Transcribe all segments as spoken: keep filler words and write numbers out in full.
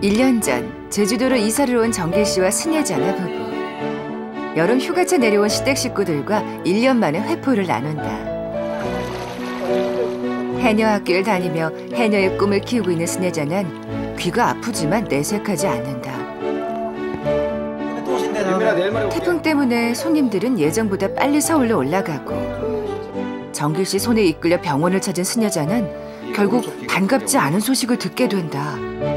일 년 전 제주도로 이사를 온 정길 씨와 신예자나 부부. 여름 휴가차 내려온 시댁 식구들과 일 년 만에 회포를 나눈다. 해녀 학교를 다니며 해녀의 꿈을 키우고 있는 신예자는 귀가 아프지만 내색하지 않는다. 태풍 때문에 손님들은 예정보다 빨리 서울로 올라가고 정길 씨 손에 이끌려 병원을 찾은 신여자는 결국 반갑지 않은 소식을 듣게 된다.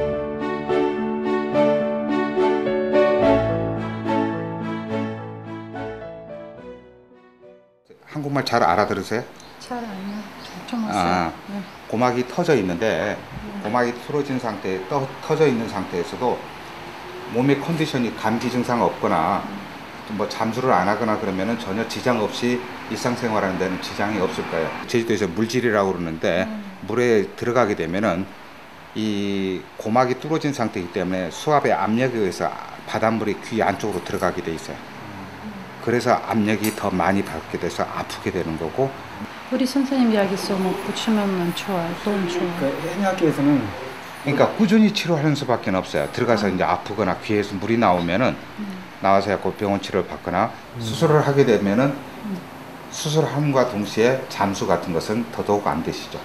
한국말 잘 알아들으세요? 잘 아니요. 좀 왔어요. 아, 네. 고막이 터져 있는데 고막이 풀어진 상태, 떠, 터져 있는 상태에서도 몸의 컨디션이 감기 증상 없거나 뭐 잠수를 안 하거나 그러면은 전혀 지장 없이 일상생활하는 데는 지장이 없을 거예요. 제주도에서 물질이라고 그러는데 음. 물에 들어가게 되면은 이 고막이 뚫어진 상태이기 때문에 수압의 압력에 의해서 바닷물이 귀 안쪽으로 들어가게 돼 있어요. 그래서 압력이 더 많이 받게 돼서 아프게 되는 거고. 우리 선생님 이야기서 뭐 붙이면 좋아요, 돈 좋아요. 그 해녀학교에서는 그러니까 꾸준히 치료하는 수밖에 없어요. 들어가서 아. 이제 아프거나 귀에서 물이 나오면은 음. 나와서 약간 병원 치료를 받거나 음. 수술을 하게 되면은 음. 수술함과 동시에 잠수 같은 것은 더더욱 안 되시죠.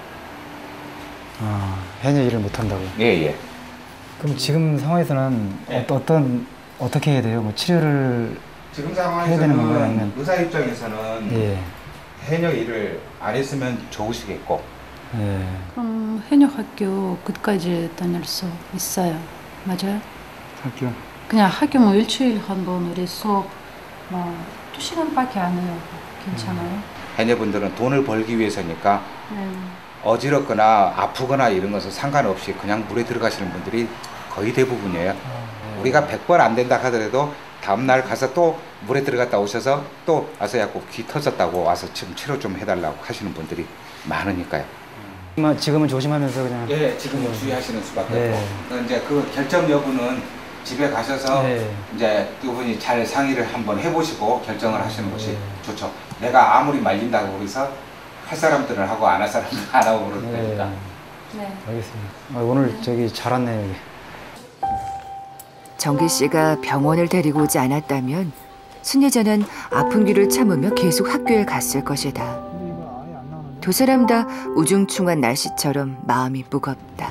아, 해녀 일을 못 한다고. 예, 예. 그럼 지금 상황에서는 네. 어, 어떤 어떻게 해야 돼요? 뭐 치료를 지금 상황에서는 의사 입장에서는 예. 해녀 일을 안 했으면 좋으시겠고. 예. 그럼 해녀 학교 끝까지 다닐 수 있어요, 맞아요? 학교? 그냥 학교 뭐 일주일 한 번 우리 수업 뭐 두 시간밖에 안 해요. 괜찮아요? 음. 해녀분들은 돈을 벌기 위해서니까 음. 어지럽거나 아프거나 이런 것은 상관없이 그냥 물에 들어가시는 분들이 거의 대부분이에요. 음. 우리가 백 번 안 된다 하더라도 다음날 가서 또 물에 들어갔다 오셔서 또 와서 약간 귀 터졌다고 와서 지금 치료 좀 해달라고 하시는 분들이 많으니까요. 음. 지금은 조심하면서 그냥. 예, 지금은 주의하시는 수밖에 예. 없고. 이제 그 결정 여부는 집에 가셔서 예. 이제 두 분이 잘 상의를 한번 해보시고 결정을 하시는 것이 예. 좋죠. 내가 아무리 말린다고 그래서 할 사람들은 하고 안 할 사람들은 안 하고 그러는 예. 거니까. 네. 알겠습니다. 아, 오늘 저기 잘 왔네요, 여기. 정길 씨가 병원을 데리고 오지 않았다면 순예자는 아픈 귀를 참으며 계속 학교에 갔을 것이다. 두 사람 다 우중충한 날씨처럼 마음이 무겁다.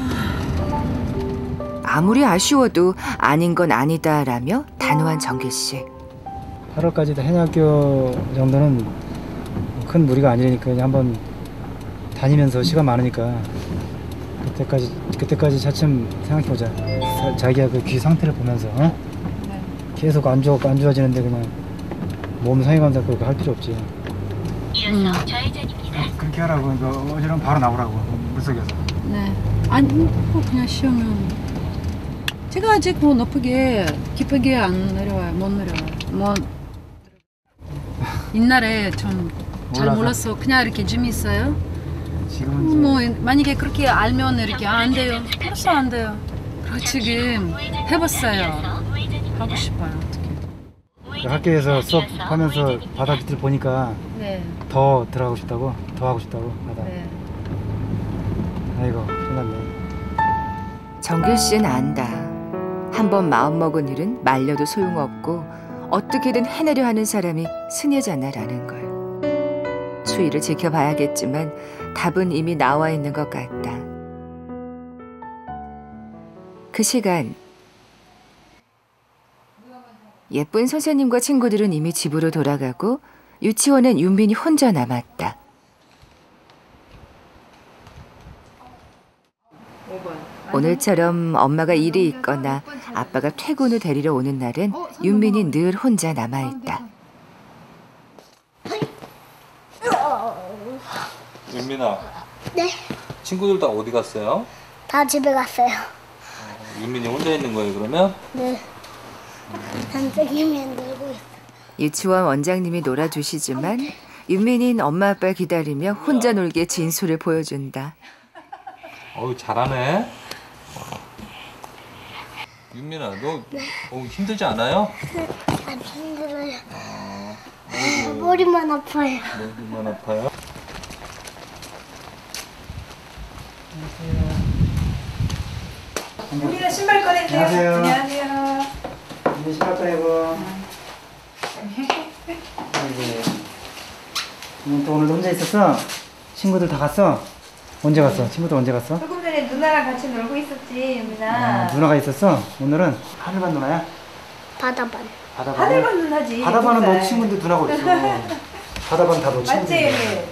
아무리 아쉬워도 아닌 건 아니다라며 단호한 정길 씨. 팔월까지도 해녀학교 정도는 큰 무리가 아니니까 그냥 한번 다니면서 시간 많으니까 그때까지 그때까지 차츰 생각해보자. 자, 자기가 그 귀 상태를 보면서 어? 네. 계속 안 좋아 안 좋아지는데 그냥 몸 상해감 잡고 할 필요 없지. 음. 그렇게 하라고. 이거 어지러면 바로 나오라고 물속에서. 네. 아니 뭐 그냥 쉬우면 제가 아직 뭐 높게 깊게 안 내려와요. 못 내려와요. 뭐 옛날에 좀 잘 몰라서 그냥 이렇게 좀 있어요. 지금은 뭐 만약에 그렇게 알면 이렇게 안 돼요. 벌써 안 돼요. 그리고 지금 해봤어요. 하고 싶어요. 어떻게? 학교에서 수업하면서 바다 빛을 보니까 네. 더 들어가고 싶다고, 더 하고 싶다고 바다. 네. 아이고 끝났네. 정길 씨는 안다. 한번 마음먹은 일은 말려도 소용없고 어떻게든 해내려 하는 사람이 순예자나라는 걸. 추이를 지켜봐야겠지만 답은 이미 나와 있는 것 같다. 그 시간 예쁜 선생님과 친구들은 이미 집으로 돌아가고 유치원엔 윤빈이 혼자 남았다. 오늘처럼 엄마가 일이 있거나 아빠가 퇴근 후 데리러 오는 날은 윤빈이 늘 혼자 남아있다. 윤민아. 네. 친구들 다 어디 갔어요? 다 집에 갔어요. 어, 윤민이 혼자 있는 거예요, 그러면? 네. 선생님이 놀고 있어요. 유치원 원장님이 놀아주시지만 윤민이는 엄마 아빠를 기다리며 혼자 놀기에 진수를 보여준다. 어우, 잘하네. 윤민아, 너 네. 어, 힘들지 않아요? 네, 안 힘들어요. 어, 아, 머리만 아파요. 머리만 아파요? 윤민아 신발 꺼낼게요. 안녕하세요. 안녕하세요. 이제 신발 꺼내고. 또 오늘 혼자 있었어? 친구들 다 갔어? 언제 갔어? 친구들 언제 갔어? 조금 전에 누나랑 같이 놀고 있었지, 윤민아. 아, 누나가 있었어? 오늘은 하늘반 누나야? 바다반. 바다반. 하늘반 누나지. 바다반은 너 살. 친구인데 누나가 어딨어? 바다반 다 너 친구인데. 맞지?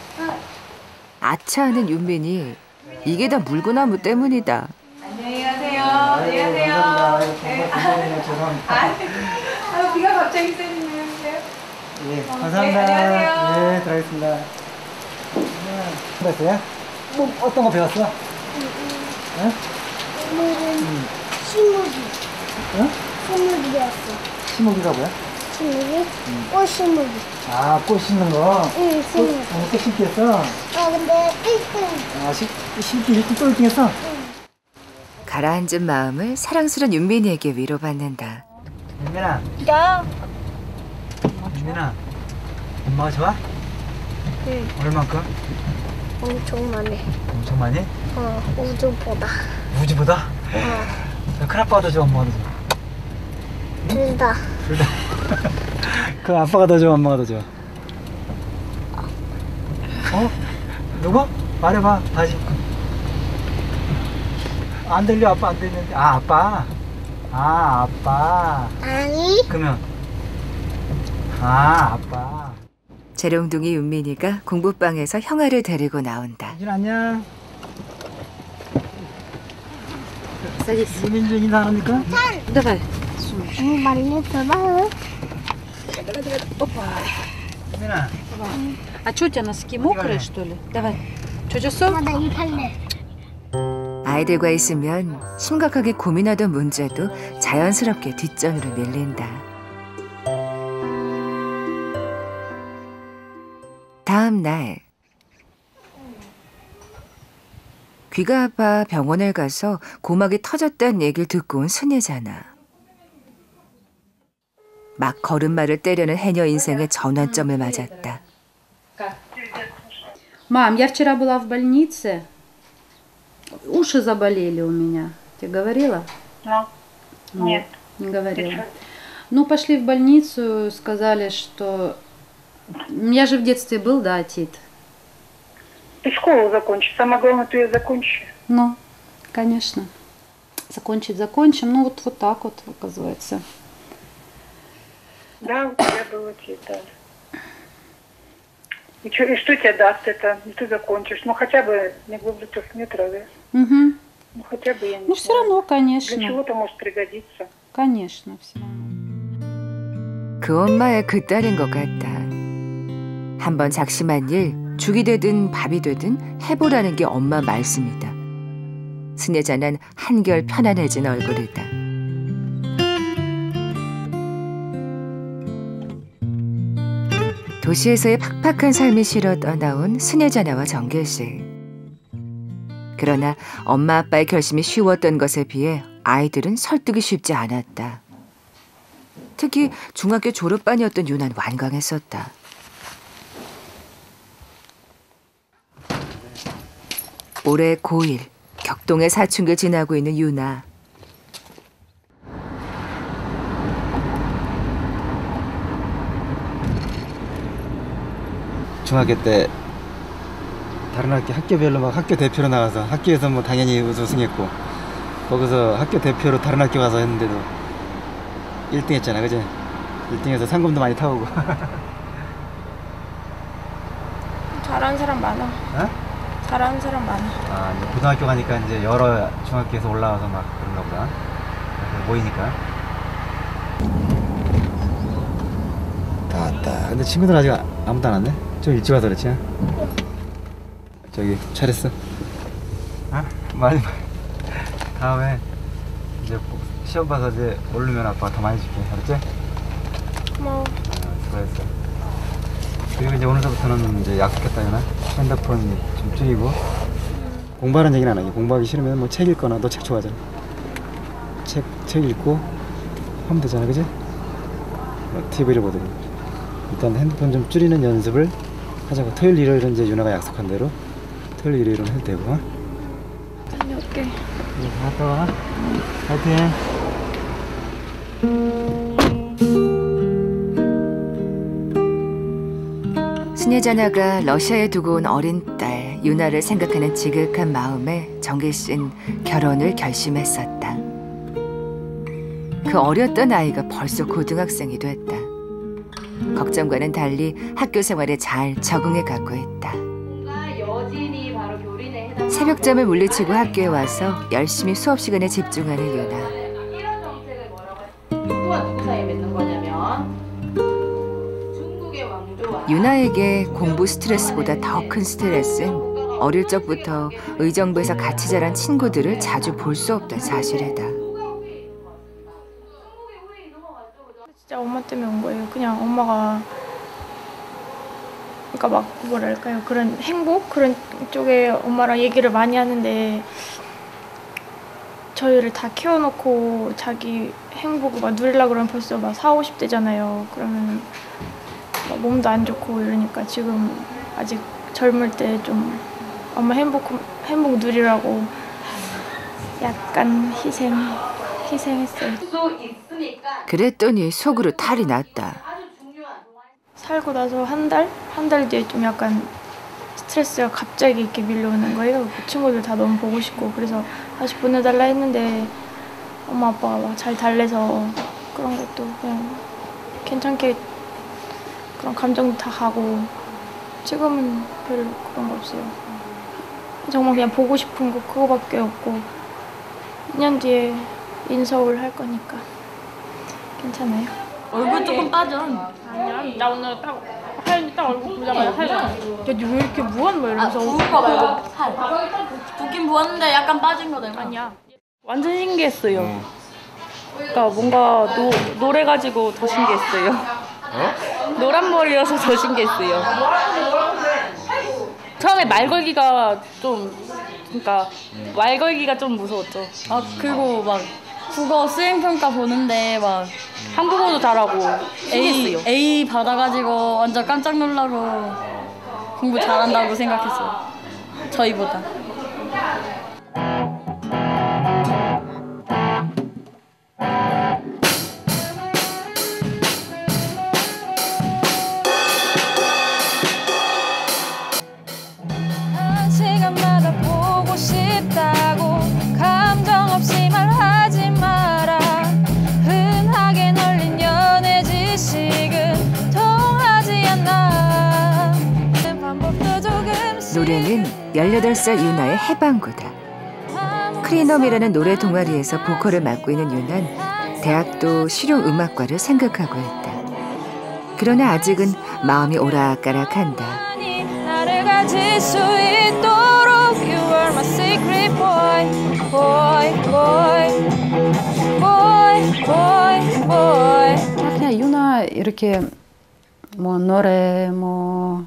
아차하는 윤민이 이게 다 물구나무 때문이다. 안녕히 가세요. 안녕히 가세요. 감사합니다. 아이고, 죄송합니다. 아, 비가 갑자기 쐬네요. 예, 어, 감사합니다. 네, 안녕하세요. 예, 들어가겠습니다. 배웠어요? 뭐 어떤 거 배웠어? 응? 오늘은 식물이. 응? 식물이 배웠어. 심으기가 뭐야? 식물이? 꽃 식물이. 아, 꽃 심는 거? 응, 꽃, 식물. 어, 꽃 심기 했어? 아, 근데 일 등. 아, 심, 심기 일 등 또 일 등 했어? 가라앉은 마음을 사랑스러운 윤민이에게 위로받는다. 윤민아, 나? 윤민아, 엄마가 좋아? 응, 얼만큼? 엄청 많네. 엄청 많이? 어, 우주보다. 우주보다? 어, 큰 아빠가 더 좋아, 엄마가 더 좋아? 둘 다. 둘 다. 그 아빠가 더 좋아, 엄마가 더 좋아? 어? 누구? 말해봐, 다시. 안 들려, 아빠 안 들리는데. 아, 아빠. 아, 아빠. 아니, 그러면 아, 아빠. 재롱둥이 윤민이가 공부방에서 형아를 데리고 나온다. 유진 안녕. 유민준 인사 안 합니까? Давай. 응, 많이 들어봐요. 유민아. А что у тебя носки мокрые, что ли? Давай. Что, 줬어? 나 이 탈래. 아이들과 있으면 심각하게 고민하던 문제도 자연스럽게 뒷전으로 밀린다. 다음 날 귀가 아파 병원에 가서 고막이 터졌다는 얘기를 듣고 온 순애잖아. 막 걸음마를 때려는 해녀 인생의 전환점을 맞았다. Мам, я вчера была в больнице. Уши заболели у меня. Тебе говорила? Ну, Ну, нет. Не говорила. Ну, пошли в больницу, сказали, что... У меня же в детстве был, да, отит. Ты школу закончишь. Самое главное, ты ее закончишь. Ну, конечно. Закончить закончим. Ну, вот, вот так вот, оказывается. Да, у тебя был отит, да. И, чё, и что тебе даст это? Ты закончишь. Ну, хотя бы не глубже трех метров, да? Угу. Ну, хотя бы я не Ну, знаю. все равно, конечно. Для чего-то может пригодиться. Конечно, все равно. 그 엄마의 그 딸인 것 같다. 한번 작심한 일, 죽이 되든 밥이 되든 해보라는 게 엄마 말씀이다. 순애자는 한결 편안해진 얼굴이다. 도시에서의 팍팍한 삶이 싫어 떠나온 순애자나와 정길씨. 그러나 엄마 아빠의 결심이 쉬웠던 것에 비해 아이들은 설득이 쉽지 않았다. 특히 중학교 졸업반이었던 유난 완강했었다. 올해 고일, 격동의 사춘기를 지나고 있는 유나. 중학교 때 다른 학교 학교별로 막 학교 대표로 나가서 학교에서 뭐 당연히 우승했고 거기서 학교 대표로 다른 학교 가서 했는데도 일 등 했잖아, 그지? 일 등해서 상금도 많이 타오고. 잘하는 사람 많아. 어? 잘하는 사람 많아. 아, 이제 고등학교 가니까 이제 여러 중학교에서 올라와서 막 그런가 보다. 모이니까. 다 왔다. 근데 친구들 아직 아무도 안 왔네? 좀 일찍 와서 그렇지? 저기 잘했어. 어? 많이 다음에 이제 시험 봐서 이제 오르면 아빠가 더 많이 줄게. 알았지? 고마워. 아, 수고했어. 그리고 이제 오늘서부터는 이제 약속했다, 유나. 핸드폰 좀 줄이고. 공부하는 얘기는 안 하게. 공부하기 싫으면 뭐 책 읽거나, 너 책 좋아하잖아. 책, 책 읽고 하면 되잖아, 그지? 뭐 티비를 보든. 일단 핸드폰 좀 줄이는 연습을 하자고. 토요일, 일요일은 이제 유나가 약속한 대로 토요일, 일요일은 해도 되고. 어? 다녀올게. 갔다 와. 파이팅. 스녀자나가 러시아에 두고 온 어린 딸 유나를 생각하는 지극한 마음에 정길 씨는 결혼을 결심했었다. 그 어렸던 아이가 벌써 고등학생이 됐다. 걱정과는 달리 학교 생활에 잘 적응해 가고 있다. 새벽잠을 물리치고 학교에 와서 열심히 수업 시간에 집중하는 유나. 누구와 누구 사이에 맺는 거냐면 중국의 왕조와 유나에게 공부 스트레스보다 더 큰 스트레스는 어릴 적부터 의정부에서 같이 자란 친구들을 자주 볼 수 없던 사실이다. 진짜 엄마 때문에 온 거예요. 그냥 엄마가 그러니까 막 뭐랄까요 그런 행복 그런 쪽에 엄마랑 얘기를 많이 하는데 저희를 다 키워놓고 자기 행복을 막 누리려고 그러면 벌써 막 사오십 대잖아요. 그러면 막 몸도 안 좋고 이러니까 지금 아직 젊을 때 좀 엄마 행복 행복 누리라고 약간 희생 희생했어요. 그랬더니 속으로 탈이 났다. 살고 나서 한 달? 한 달 뒤에 좀 약간 스트레스가 갑자기 이렇게 밀려오는 거예요. 그 친구들 다 너무 보고 싶고 그래서 다시 보내달라 했는데 엄마 아빠가 막 잘 달래서 그런 것도 그냥 괜찮게 그런 감정도 다 가고 지금은 별 그런 거 없어요. 정말 그냥 보고 싶은 거 그거밖에 없고 이 년 뒤에 인서울 할 거니까 괜찮아요. 얼굴 조금 빠져. 아니야, 나 오늘 딱, 하연이 딱 얼굴 보자마자 하연아 왜 이렇게 무한 뭐 이러면서 부을 거 말고 살. 붓긴 부었는데 약간 빠진 거 내가. 아니야. 완전 신기했어요. 그러니까 뭔가 노, 노래 가지고 더 신기했어요. 어? 노란 머리여서 더 신기했어요. 처음에 말 걸기가 좀 그러니까 말 걸기가 좀 무서웠죠. 아 그리고 막 국어 수행평가 보는데 막 한국어도 잘하고 A, A 받아가지고 완전 깜짝 놀라고 공부 잘한다고 생각했어요. 저희보다. 한 시간마다 보고 싶다고 감정 없이 말하지 마라. 흔하게 널린 연애 지식은 통하지 않아. 방법도 조금씩 노래는 열여덟 살 유나의 해방구다. 크리넘이라는 노래 동아리에서 보컬을 맡고 있는 유나는 대학도 실용음악과를 생각하고 있다. 그러나 아직은 마음이 오락가락한다. 나를 가질 수 있도록 You are my secret boy, boy, boy, boy, boy, boy. 그냥 유나 이렇게 뭐 노래 뭐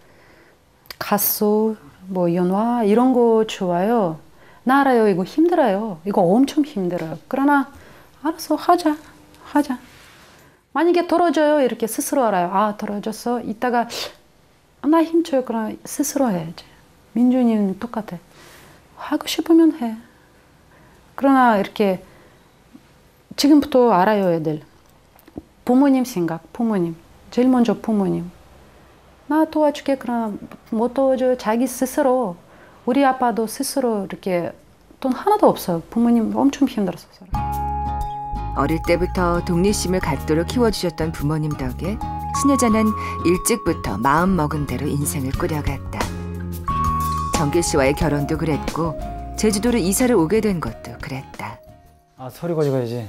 가수 뭐 연화 이런 거 좋아요. 나 알아요. 이거 힘들어요. 이거 엄청 힘들어요. 그러나 알았어 하자 하자. 만약에 떨어져요 이렇게 스스로 알아요. 아 떨어졌어. 이따가 나 힘줘요. 그럼 스스로 해야지. 민준이는 똑같아. 하고 싶으면 해. 그러나 이렇게 지금부터 알아요 애들. 부모님 생각, 부모님. 제일 먼저 부모님. 나 도와줄게. 그럼 못 도와줘. 자기 스스로. 우리 아빠도 스스로 이렇게 돈 하나도 없어요. 부모님 엄청 힘들었어요. 어릴 때부터 독립심을 갖도록 키워주셨던 부모님 덕에 스녀자는 일찍부터 마음먹은 대로 인생을 꾸려갔다. 정길 씨와의 결혼도 그랬고 제주도로 이사를 오게 된 것도 그랬다. 아 서류 가져가야지.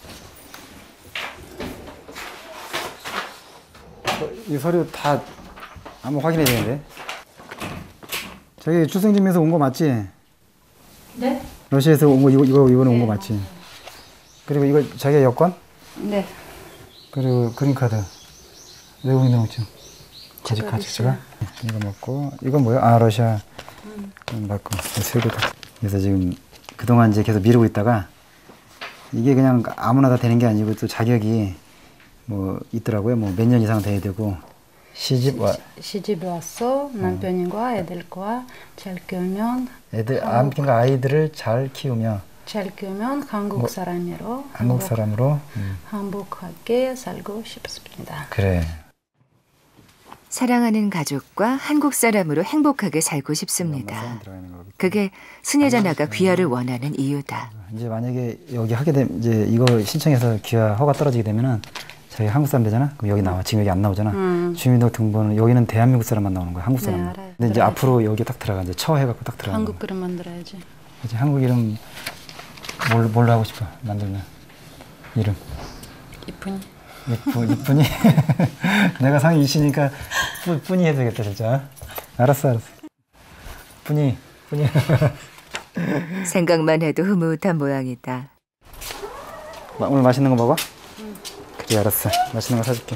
어, 이 서류 다 한번 확인해야 되는데. 저기 출생증명서 온 거 맞지? 네? 러시아에서 온 거 이거 이거 이번에 온 거 맞지? 그리고 이거 자기 여권? 네. 그리고 그린카드. 외국인 등록증. 거짓 카드가. 이거 먹고 이건 뭐야? 아 러시아. 음. 맞고 세 개다. 그래서 지금 그동안 이제 계속 미루고 있다가 이게 그냥 아무나 다 되는 게 아니고 또 자격이 뭐 있더라고요. 뭐 몇 년 이상 돼야 되고. 시집 와 시집 왔어. 남편과 애들과 잘 키우면 애들 아, 그러니까 아이들을 잘 키우며 잘 크면 한국 뭐, 사람으로 한국 사람으로 음. 행복하게 살고 싶습니다. 그래. 사랑하는 가족과 한국 사람으로 행복하게 살고 싶습니다. 그게 스네자나가 귀화를 원하는 이유다. 이제 만약에 여기 하게 되면 이제 이거 신청해서 귀화 허가 떨어지게 되면은 저희 한국 사람 되잖아. 그럼 여기 나와. 지금 여기 안 나오잖아. 음. 주민등록번호는 여기는 대한민국 사람만 나오는 거야. 한국 사람. 네, 알아요. 근데 이제 들어야지. 앞으로 여기 딱 들어가. 이제 처 해갖고 딱 들어가. 한국 이름 만들어야지. 이제 한국 이름 뭘 뭘로 하고 싶어? 만들면 이름. 이쁜이. 이쁜 이쁜이. 내가 상이 이시니까 뿌, 뿌니 해도 되겠다 진짜. 알았어 알았어. 뿌니 뿌니. 생각만 해도 흐뭇한 모양이다. 오늘 맛있는 거 먹어? 응. 그래 알았어. 맛있는 거 사줄게.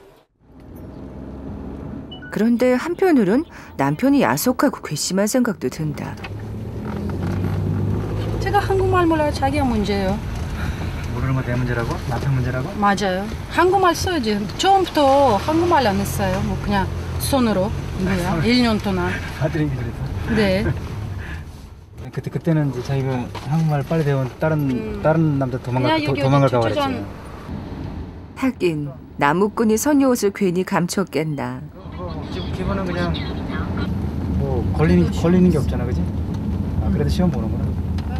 그런데 한편으론 남편이 야속하고 괘씸한 생각도 든다. 제가 한국말 몰라요. 자기가 문제예요. 모르는 거 내 문제라고? 남편 문제라고? 맞아요. 한국말 써야지. 처음부터 한국말 안 했어요. 뭐 그냥 손으로. 뭐야? 일 년 동안. 아들이 그랬어? 네. 그때 그때는 이제 자기가 한국말 빨리 배운 다른 음. 다른 남자 도망갈 도, 도망갈까 그랬지. 하긴 나무꾼이 선녀 옷을 괜히 감췄겠나. 어, 기본은 그냥 뭐 걸리는 걸리는 게 없잖아, 그지? 아, 그래도 시험 보는구나.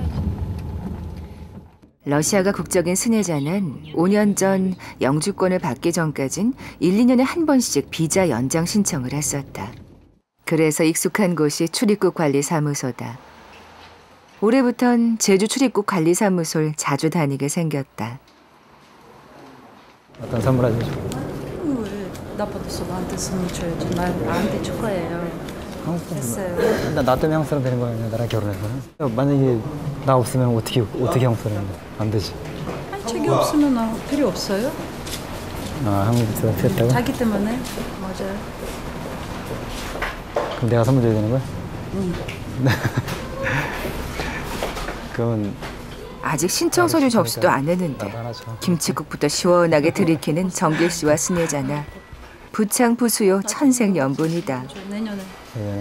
러시아가 국적인 스네자는 오 년 전 영주권을 받기 전까진 일, 이 년에 한 번씩 비자 연장 신청을 했었다. 그래서 익숙한 곳이 출입국 관리 사무소다. 올해부턴 제주 출입국 관리사무소를 자주 다니게 생겼다. 어떤 선물 해주고? 왜? 나 받았어. 나한테 선물 줘야지. 나, 나한테 줄 거예요. 됐어요. 나, 나 때문에 한국 사람 되는 거야. 나랑 결혼해서. 만약에 나 없으면 어떻게 어떻게 한국 사람인데? 안 되지. 아니, 자기 없으면 나 필요 없어요. 아, 한국 사람 필요했다고? 자기 때문에. 맞아요. 그럼 내가 선물 줘야 되는 거야? 응. 그러면 아직 신청 서류 접수도 안 했는데 김치국부터 시원하게 들이키는 정길 씨와 스네자나. 부창부수요 천생연분이다. 내년에 네.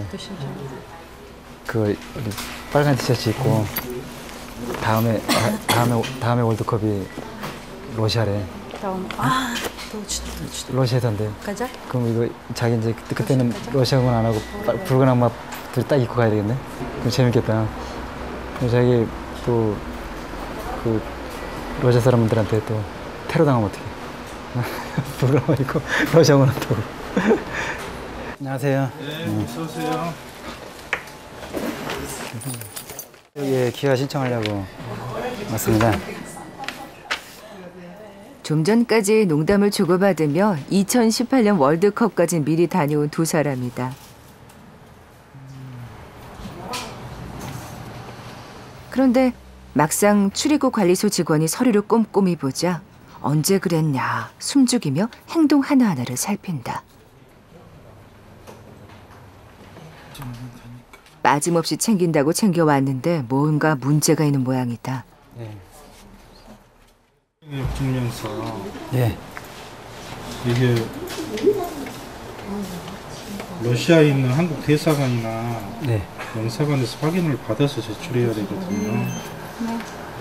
그 빨간 티셔츠 입고 다음에 다, 다음에 다음에 월드컵이 러시아래. 다음 아 도치 도치. 러시아던데. 가자. 그럼 이거 자기 이제 그때는 러시아군 안 하고 붉은 악마 딱 입고 가야 되겠네. 그럼 재밌겠다. 그럼 자기 또 그 러시아 사람들한테 또 테러 당하면 어떡해. 붉은 악마 입고 러시아군 한다고. 안녕하세요. 네, 어서 오세요. 여기에 귀화 신청하려고 왔습니다. 좀 전까지 농담을 주고받으며 이천십팔 년 월드컵까지 미리 다녀온 두 사람이다. 그런데 막상 출입국 관리소 직원이 서류를 꼼꼼히 보자 언제 그랬냐 숨죽이며 행동 하나하나를 살핀다. 빠짐없이 챙긴다고 챙겨왔는데 뭔가 문제가 있는 모양이다. 네. 증명서. 예. 이게 러시아에 있는 한국 대사관이나 네. 영사관에서 확인을 받아서 제출해야 되거든요. 네.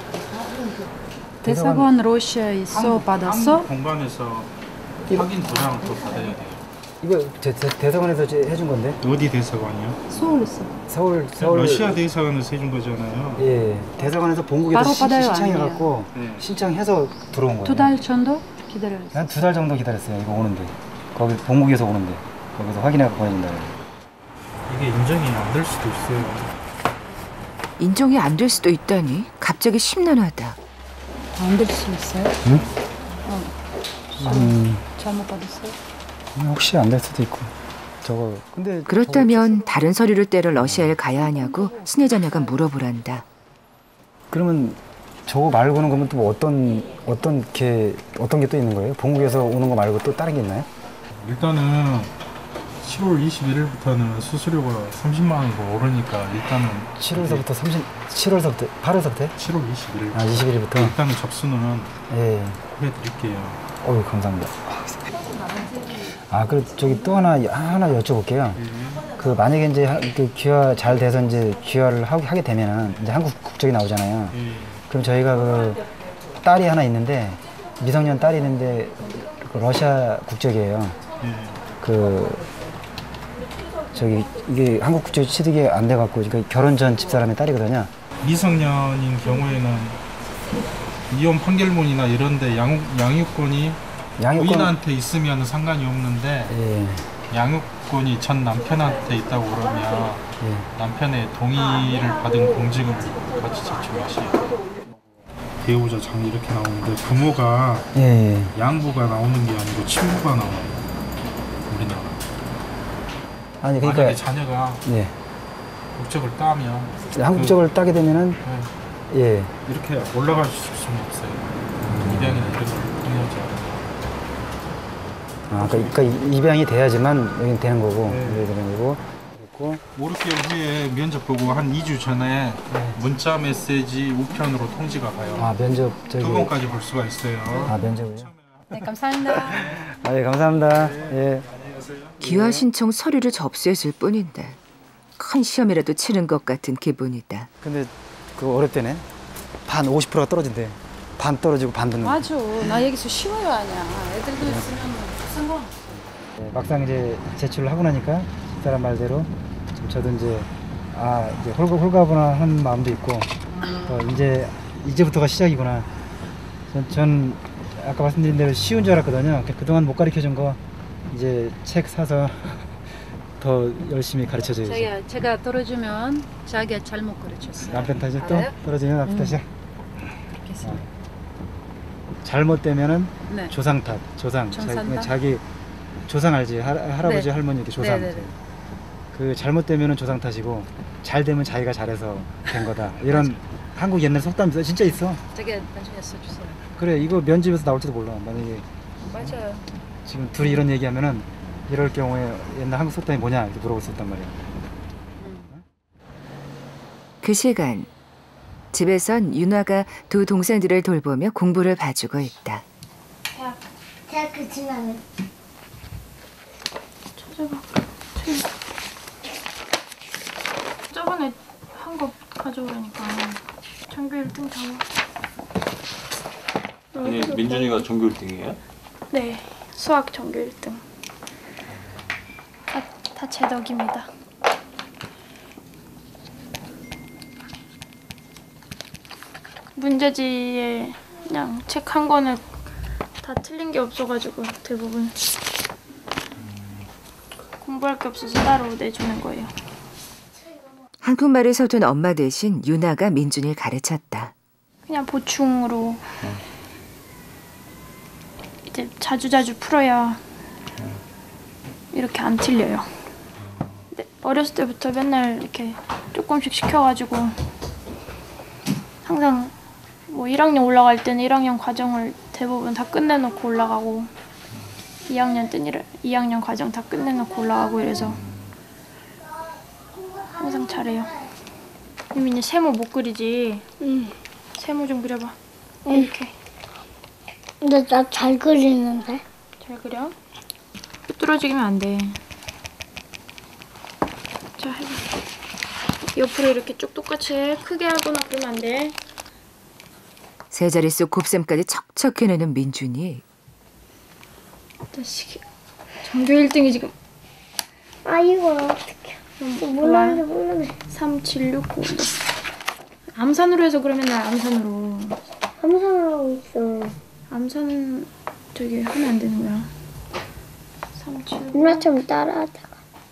대사관 러시아에 있어 받았어? 공관에서 확인 도장을 또 받아야 돼요. 이거 제, 제, 대사관에서 해준 건데? 어디 대사관이요? 서울에서. 서울 서울. 러시아 대사관에서 해준 거잖아요. 예, 대사관에서 본국에서 신청해갖고 네. 신청해서 들어온 거예요. 두 달 정도 기다렸어요. 한 두 달 정도 기다렸어요. 이거 오는데 거기 본국에서 오는데 거기서 확인해갖고 보내준다. 이게 인정이 안 될 수도 있어요. 인정이 안 될 수도 있다니 갑자기 심란하다. 안 될 수 있어요? 응? 어. 음. 잘못 받았어요? 혹시 안 될 수도 있고. 저거 근데 그렇다면 다른 서류를 떼러 러시아에 가야 하냐고 스네자냐가 물어보란다. 그러면 저거 말고는 그러면 또 어떤 어떤 게 어떤 게 또 있는 거예요? 본국에서 오는 거 말고 또 다른 게 있나요? 일단은 칠월 이십일일부터는 수수료가 삼십만 원이고 오르니까 일단은 칠월서부터 삼십 칠월서부터 팔월서부터 칠월 이십일일 아 이십일일부터 일단은 접수는 예 해드릴게요. 어유 감사합니다. 아 그리고 저기 또 하나 하나 여쭤볼게요. 예. 그 만약에 이제 그 귀화 잘 돼서 이제 귀화를 하게 되면은 이제 한국 국적이 나오잖아요. 예. 그럼 저희가 그 딸이 하나 있는데 미성년 딸이 있는데 그 러시아 국적이에요. 예. 그 저기 이게 한국 국적 취득이 안 돼갖고 그러니까 결혼 전 집사람의 딸이거든요. 미성년인 경우에는 이혼 판결문이나 이런데 양육 양육권이 양육권- 부인한테 있으면 상관이 없는데 예. 양육권이 전 남편한테 있다고 그러면 예. 남편의 동의를 받은 공증을 같이 제출하시요. 배우자 장이 이렇게 나오는데 부모가 예, 예. 양부가 나오는 게 아니고 친부가 나와요. 우리나라. 아니 그러니까 만약에 자녀가 예. 국적을 따면 한국 국적을 따게 되면은 네, 예. 이렇게 올라갈 수는 없어요. 입양이나 이런 걸 통해야지 않아요. 아 그러니까 입양이 돼야지만 여기 되는 거고 네. 여기 되는 거고. 그리고 오, 육 개월 후에 면접 보고 한 이 주 전에 문자 메시지 우편으로 통지가 가요. 아 면접 저기 두 번까지 볼 수가 있어요. 아 면접이요. 네, 감사합니다. 아, 예, 감사합니다. 예. 귀화 신청 서류를 접수했을 뿐인데 큰 시험이라도 치른 것 같은 기분이다. 근데 그 어렵대네. 반 오십 퍼센트가 떨어진대. 반 떨어지고 반 듣는 거. 맞아. 나 여기서 쉬워요 아니야. 애들도 있으면 상관. 네, 막상 이제 제출을 하고 나니까 집사람 말대로 좀 저도 이제 아 이제 홀가 홀가분한 마음도 있고 또 이제 이제부터가 시작이구나. 전, 전 아까 말씀드린 대로 쉬운 줄 알았거든요. 그동안 못 가르쳐 준 거 이제 책 사서 더 열심히 가르쳐 줘야지. 자기야, 제가 떨어지면 자기가 잘못 가르쳤어요. 남편 탓이 또 알아요? 떨어지면 남편 음. 탓이야. 그렇게 했어요. 어. 잘못되면은 네. 조상 탓, 조상. 조상탓? 자기, 자기 조상 알지? 할, 할아버지 네. 할머니 이렇게 조상. 네, 네, 네. 그 잘못되면은 조상 탓이고 잘 되면 자기가 잘해서 된 거다. 이런 한국 옛날 속담 있어. 진짜 있어. 자기가 나중에 써주세요. 그래 이거 면접에서 나올지도 몰라. 만약에 맞아요. 지금 둘이 이런 얘기하면은 이럴 경우에 옛날 한국 속담이 뭐냐 이렇게 물어볼 수 있단 말이야. 그 시간 집에선 윤화가 두 동생들을 돌보며 공부를 봐주고 있다. 대학, 대학교 지나면 찾아봐. 저번에 한 거 가져오라니까. 전교 일 등 잡아. 아니 민준이가 전교 일 등이에요? 네, 수학 전교 일 등. 다, 다 제 덕입니다. 문제지에 그냥 책 한 권을 다 틀린 게 없어가지고 대부분 공부할 게 없어서 따로 내주는 거예요. 한국말을 서툰 엄마 대신 윤화가 민준이를 가르쳤다. 그냥 보충으로 이제 자주자주 풀어야 이렇게 안 틀려요. 근데 어렸을 때부터 맨날 이렇게 조금씩 시켜가지고 항상 뭐 일 학년 올라갈 때는 일 학년 과정을 대부분 다 끝내놓고 올라가고 이 학년 때는 이 학년 과정 다 끝내놓고 올라가고 이래서 항상 잘해요. 유민이 세모 못 그리지? 응. 세모 좀 그려봐. 응. 이렇게. 근데 나 잘 그리는데. 잘 그려? 삐뚤어지면 안 돼. 자, 해봐. 옆으로 이렇게 쭉 똑같이 해. 크게 하거나 그러면 안 돼. 세 자릿수 곱셈까지 척척 해내는 민준이. 자식이. 전교 일 등이 지금. 아 이거 어떡해. 몰랐네 몰랐네. 삼, 칠, 육, 구. 암산으로 해서 그러면 나 암산으로. 암산을 하고 있어. 암산 저기 하면 안 되는 거야. 삼, 칠, 구. 누나처럼 따라하다가.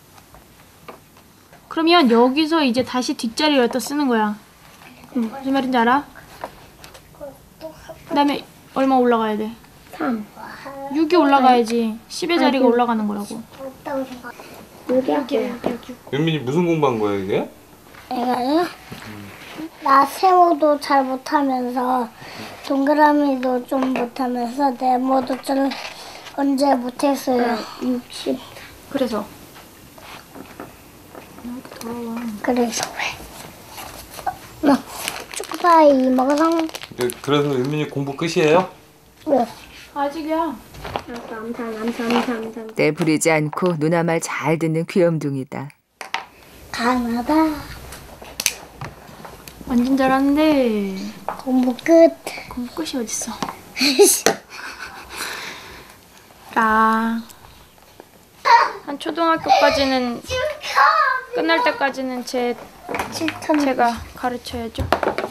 그러면 여기서 이제 다시 뒷자리를 갖다 쓰는 거야. 응. 무슨 말인지 알아? 그 다음에 얼마 올라가야 돼? 삼. 육이 올라가야지. 십의 자리가 올라가는 거라고. 없다고 생각. 여기야. 윤민이 무슨 공부한 거야 이게? 내가요? 나 세모도 잘 못하면서 동그라미도 좀 못하면서 네모도 좀 언제 못했어요. 육십. 그래서? 이렇게 더러워. 그래서 왜? 너 초코파이 먹어서. 그래서 윤민이 공부 끝이에요? 왜? 아직이야. 암산 암산 암산 암산. 때 부리지 않고 누나 말 잘 듣는 귀염둥이다. 가나다. 완전 잘하는데 공부 끝. 공부 끝이 어딨어. 라. 한 초등학교까지는 끝날 때까지는 제 제가 가르쳐야죠.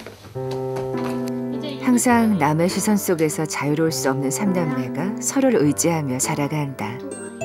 항상 남의 시선 속에서 자유로울 수 없는 삼남매가 서로를 의지하며 살아간다.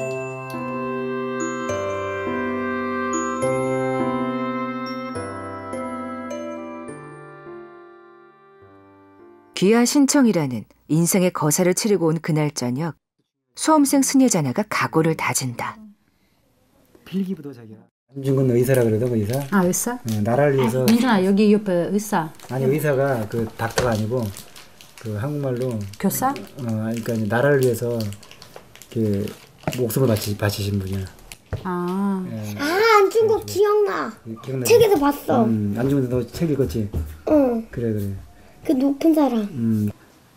귀하 신청이라는 인생의 거사를 치르고 온 그날 저녁, 수험생 스녀자나가 각오를 다진다. 필기부도 자기야. 안중근 의사라 그러던 그 의사. 아 의사? 어, 나라를 위해서. 민준아 여기 옆에 의사. 아니 의사가 그 닥터가 아니고 그 한국말로. 교사? 어 그러니까 나라를 위해서 그 목숨을 바치 바치신 분이야. 아. 예. 아 안중근 기억나. 기억나. 책에서 봤어. 음, 안중근 너 책 읽었지? 응. 그래 그래. 그 높은 사람. 음.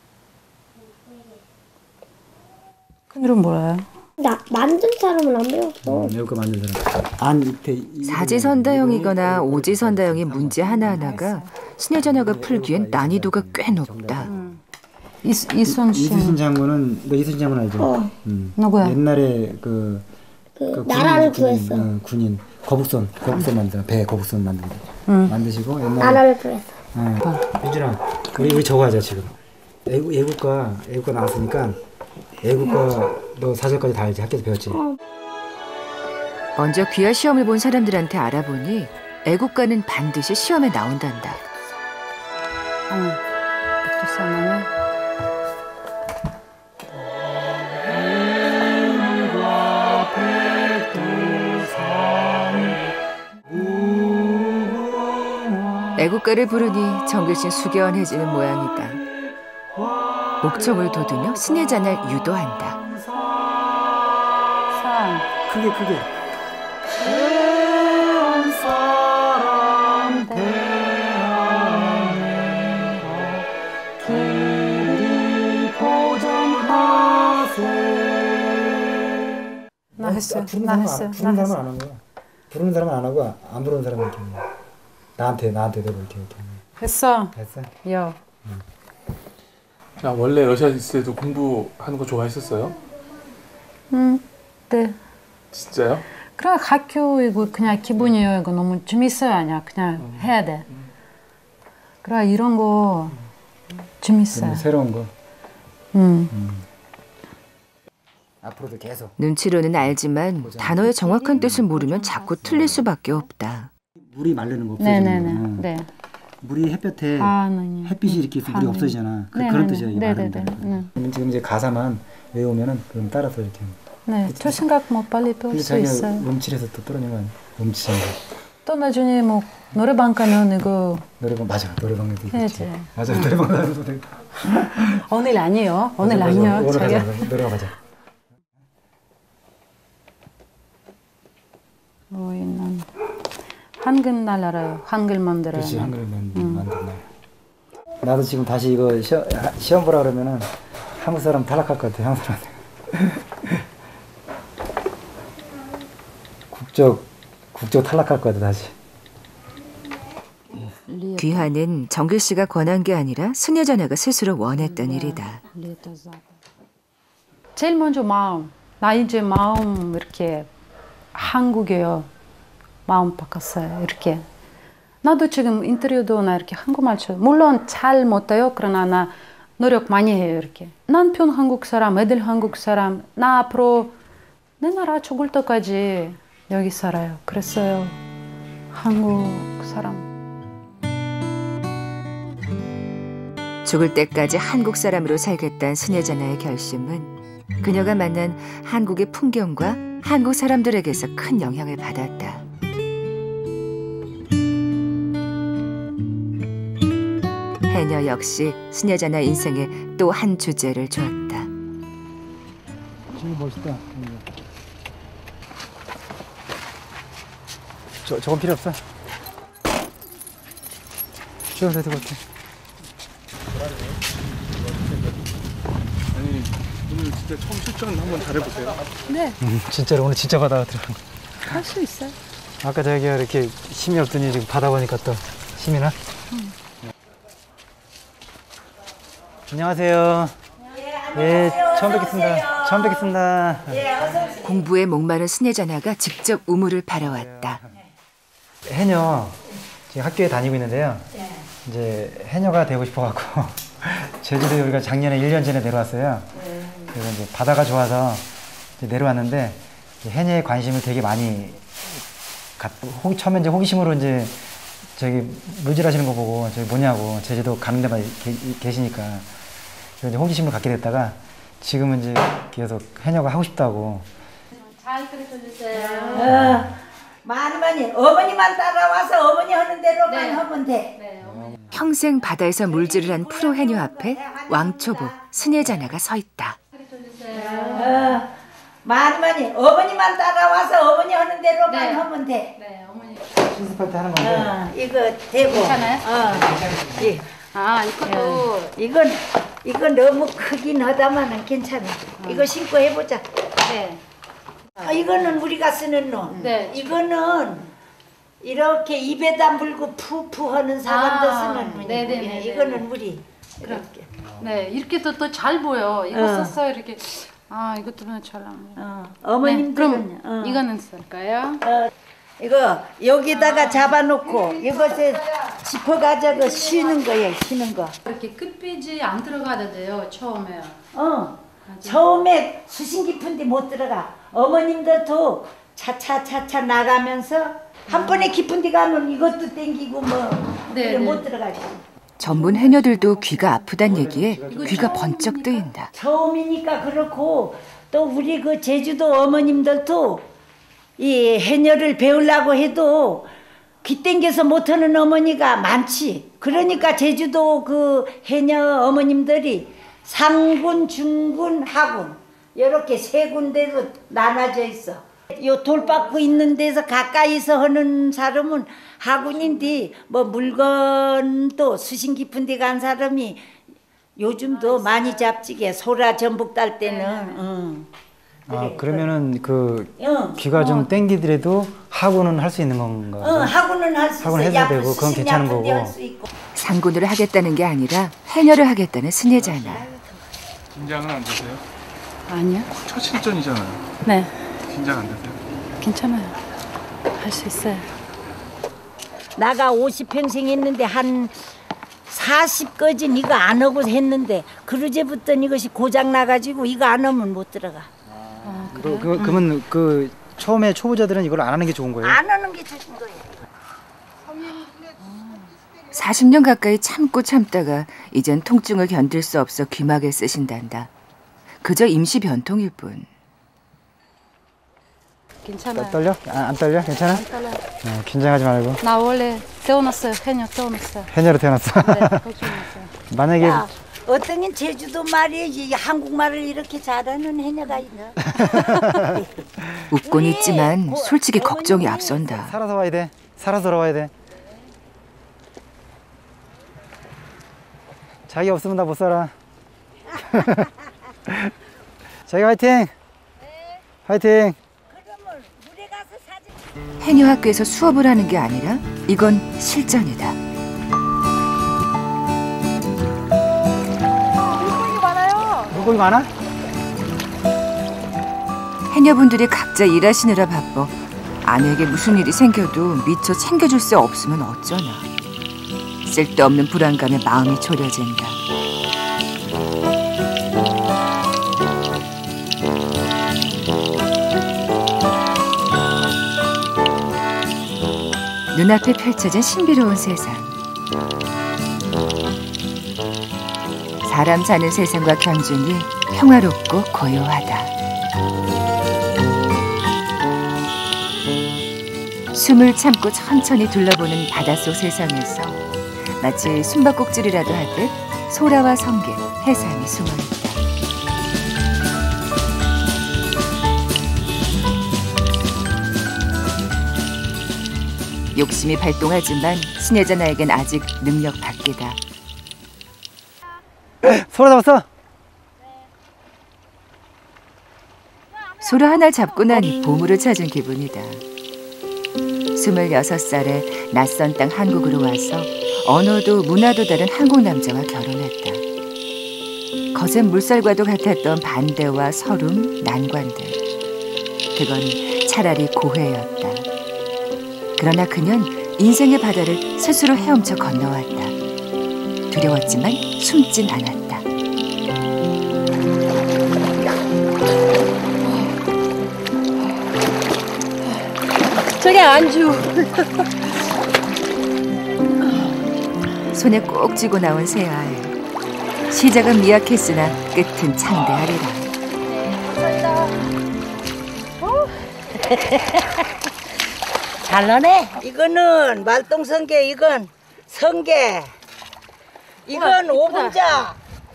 그 이름 뭐예요? 나 만든 사람은 안 배웠어. 음, 여기가 만든 사람. 안 밑에 사지선다형이거나 오지선다형의 문제 하나하나가 스녀자나가 풀기엔 난이도가 꽤 높다. 음. 이순신. 이순신 장군은 너 이순신 장군 알죠? 어. 음. 누구야? 옛날에 그, 그, 그 나라를 군인, 구했어. 어, 군인 거북선 거북선 만든 배 거북선 만든 거 음. 만드시고 옛날에 나라를 구했어. 어. 유진아 우리 우리 저거 하자 지금. 애국 애국가 애국가 나왔으니까 애국가 너 사절까지 다 알지? 학교에서 배웠지? 어. 먼저 귀하 시험을 본 사람들한테 알아보니 애국가는 반드시 시험에 나온단다. 응. 백두산하네. 애국가를 부르니 정글씨 수견해지는 모양이다. 목청을 돋우며 스녀자날 유도한다. 산. 크게 크게. 나 했어. 부르는 나 사람은 했어. 안- 나 부르는 사람은 했어. 안 한 거야. 부르는 사람은 안 하고 안 부르는 사람은 이렇게 하는 거야. 나한테 나한테 대고 이렇게 이렇게. 했어. 됐어? 여. 아, 원래 러시아 있을 때도 공부하는 거 좋아했었어요? 응. 네. 진짜요? 그래 학교 이거 그냥 기분이에요. 이거 너무 재밌어요, 아니야? 그냥 음. 해야 돼. 그래 이런 거 재밌어요. 새로운 거. 응. 음. 앞으로도 계속. 눈치로는 알지만 단어의 정확한 뜻을 모르면 자꾸 틀릴 수밖에 없다. 물이 마르는 거 없어지는 네네네. 거. 어. 네. 물이 햇볕에 아, 네. 햇빛이 이렇게 있으면 물이 아, 네. 없어지잖아. 그, 네네네. 그런 뜻이야 이게 네네네. 마른다. 네. 지금 이제 가사만 외우면은 그럼 따라서 이렇게. 네. 저 생각 뭐 빨리 배울 근데 수 자기가 있어요. 음칠해서 또 떨어진 거 아니야? 음치는 거. 또 나중에 뭐 노래방 가면 이거 노래방 맞아. 노래방에도 있지. 해야지. 맞아. 노래방 가면서 되게. 오늘 아니요. 오늘 맞아, 맞아. 아니요. 오늘 자기가. 가자. 노래방 가자. 우리는 한글날 알아요. 한글 만들어요. 그렇지. 한글 만 음. 만든 날. 나도 지금 다시 이거 시험, 시험 보라 그러면은 한국 사람 탈락할 것 같아. 한국 사람한테. 국적 국적 탈락할 것 같아 다시. 귀하는 정글씨가 권한 게 아니라 스녀자나가 스스로 원했던 일이다. 제일 먼저 마음. 나 이제 마음 이렇게 한국이에요. 마음 바꿨어요. 이렇게. 나도 지금 인터뷰도 나 이렇게 한국말 쳐. 물론 잘 못해요. 그러나 나 노력 많이 해요. 이렇게. 남편 한국 사람, 애들 한국 사람. 나 앞으로 내 나라 죽을 때까지 여기 살아요. 그랬어요. 한국 사람. 죽을 때까지 한국 사람으로 살겠다는 스녀자나의 결심은 그녀가 만난 한국의 풍경과 한국 사람들에게서 큰 영향을 받았다. 해녀 역시 스녀자나 인생에 또 한 주제를 줬다. 지금 멋있다. 저 저건 필요 없어. 주워서 될것 같아. 아니 오늘 진짜 처음 실전 한번 잘해보세요. 네. 음, 진짜로 오늘 진짜 바다가 들어간 거. 할 수 있어요. 아까 자기가 이렇게 힘이 없더니 지금 바다 보니까 또 시민아. 응. 안녕하세요. 예, 처음 뵙겠습니다. 처음 뵙겠습니다. 공부에 목마른 스네자나가 직접 우물을 팔아왔다. 해녀 지금 학교에 다니고 있는데요. 이제 해녀가 되고 싶어갖고 제주도에 우리가 작년에 일 년 전에 내려왔어요. 그래서 이제 바다가 좋아서 이제 내려왔는데 이제 해녀에 관심을 되게 많이 갖고 호, 처음에 이제 호기심으로 이제 저기 물질하시는 거 보고 저기 뭐냐고 제주도 가는 데만 계, 계시니까 그래서 이제 호기심을 갖게 됐다가 지금은 이제 계속 해녀가 하고 싶다고. 잘 가르쳐주세요. 어, 많이 많이 어머니만 따라와서 어머니 하는 대로만 네. 하면 돼. 네, 평생 바다에서 물질을 한 프로 해녀 앞에 왕초보 스네자나가 서 있다. 어, 많이 많이 어머니만 따라와서 어머니 하는 대로만 네. 하면 돼. 네, 어머니. 실습할 때 하는 건데. 어, 이거 되고. 괜찮아요? 어. 예. 아, 이것도 어. 이건 이건 너무 크긴 하다마는 괜찮아. 어. 이거 신고 해보자. 네. 아, 이거는 우리가 쓰는 놈. 네. 이거는 이렇게 입에다 물고 푸푸 하는 사람도 아, 쓰는 놈. 네네네. 이거는 우리 이렇게. 네, 이렇게 또 또 잘 보여. 이거 어. 썼어요 이렇게. 아, 이것도 잘 안 보여. 어. 어머님들은 네, 그럼 어. 이거는 쓸까요? 어. 이거 여기다가 잡아놓고 이것에 짚어가지고 쉬는 거예요. 쉬는 거. 이렇게 끝비지 안 들어가도 돼요. 처음에. 어. 처음에 수심 깊은데 못 들어가. 어머님들도 차차차차 나가면서 한 번에 깊은 데 가면 이것도 땡기고 뭐 네, 못 네. 들어가지. 전문 해녀들도 귀가 아프단 얘기에 귀가 번쩍 뜨인다. 처음이니까 그렇고 또 우리 그 제주도 어머님들도 이 해녀를 배우려고 해도 귀 땡겨서 못하는 어머니가 많지. 그러니까 제주도 그 해녀 어머님들이 상군, 중군, 하군 이렇게 세 군데로 나눠져 있어. 요 돌 빻고 있는 데서 가까이서 하는 사람은 하군인데 뭐 물건도 수심 깊은 데 간 사람이 요즘도 많이 잡지게 소라 전복 딸 때는. 응. 아, 그러면은 그 응. 귀가 좀 어. 땡기더라도 하고는 할 수 있는 건가? 응, 하고는 할 수 있어. 하고는 해도 되고 그건 괜찮은 거고. 상군을 하겠다는 게 아니라 해녀를 하겠다는 스네자나. 긴장은 안 되세요? 아니요. 첫 실전이잖아요. 네. 긴장 안 되세요? 괜찮아요. 할 수 있어요. 나가 오십 평생 했는데 한 사십까지는 이거 안 하고 했는데 그러제부터 이것이 고장 나가지고 이거 안 하면 못 들어가. 아, 그, 그, 그러면 그 처음에 초보자들은 이걸 안 하는 게 좋은 거예요? 안 하는 게 좋은 거예요. 사십 년 가까이 참고 참다가 이젠 통증을 견딜 수 없어 귀마개 쓰신단다. 그저 임시 변통일 뿐. 괜찮아요. 떨려? 아, 안 떨려? 괜찮아? 안 떨려. 어, 긴장하지 말고. 나 원래 태어났어요. 해녀 태어났어요. 해녀로 태어났어? 네, 태어났어요. 만약에 야, 어떤 제주도 말이 한국말을 이렇게 잘하는 해녀가 있나? 웃곤 있지만 솔직히 걱정이 앞선다. 살아서 와야 돼. 살아서 돌아와야 돼. 자기 없으면 나 못 살아. 자기 화이팅! 네. 화이팅! 해녀 학교에서 수업을 하는 게 아니라 이건 실전이다. 물고기 많아요. 물고기 많아? 해녀분들이 각자 일하시느라 바빠 아내에게 무슨 일이 생겨도 미처 챙겨줄 수 없으면 어쩌나. 쓸데없는 불안감에 마음이 졸여진다. 눈앞에 펼쳐진 신비로운 세상. 사람 사는 세상과 견주니 평화롭고 고요하다. 숨을 참고 천천히 둘러보는 바닷속 세상에서 마치 숨바꼭질이라도 하듯 소라와 성게, 해삼이 숨어있다. 욕심이 발동하지만 스네자나에겐 아직 능력 밖이다. 소라 잡았어? 소라 하나 잡고 나니 보물을 찾은 기분이다. 스물여섯 살에 낯선 땅 한국으로 와서 언어도 문화도 다른 한국 남자와 결혼했다. 거센 물살과도 같았던 반대와 서름, 난관들. 그건 차라리 고해였다. 그러나 그는 인생의 바다를 스스로 헤엄쳐 건너왔다. 두려웠지만 숨진 않았다. 저기 안주. 손에 꼭 쥐고 나온 새알. 시작은 미약했으나 끝은 창대하리라. 잘하네. 이거는 말똥성게, 이건 성게, 이건 우와, 오분자.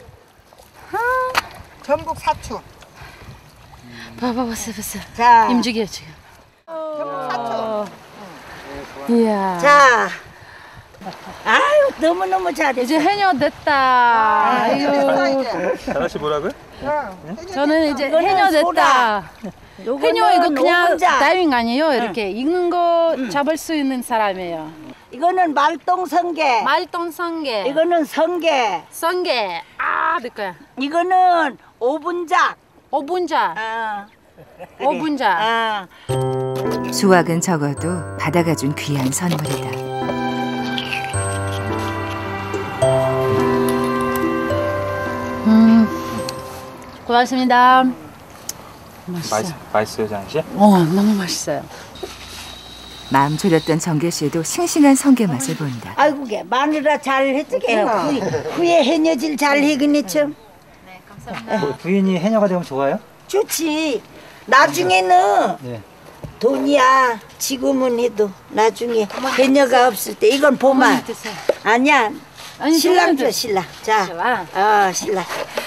전북 사추. 봐봐, 봤어, 봤어. 자, 힘주기야 지금. 전북 사추. 이야. 자, 아유 너무 너무 잘해. 이제 해녀 됐다. 아유. 다시 뭐라고요? 저는 이제 이거는 해녀 됐다. 소라. 해녀 이거 그냥 오분자. 다이빙 아니에요? 이렇게 익는 거 잡을 수 있는 사람이에요. 이거는 말똥성게. 말똥성게. 이거는 성게. 성게. 아, 내 거야. 이거는 오분작. 오분자. 아, 오분자. 아. 수확은 적어도 바다가 준 귀한 선물이다. 음, 고맙습니다. 맛있어. 맛있, 맛있어요, 장희 씨? 어, 너무 맛있어요. 마음 졸였던 정계 씨도 싱싱한 성게 맛을 본다. 아이고, 게 마누라 잘 해주게. 후에 해녀질 잘 해기네 참. 네, 감사합니다. 부인이 해녀가 되면 좋아요? 좋지. 나중에는 네. 돈이야. 지금은 해도 나중에 해녀가 없을 때 이건 보만. 아니야. 아니, 신랑 저거는 줘, 신랑. 자, 어, 신랑.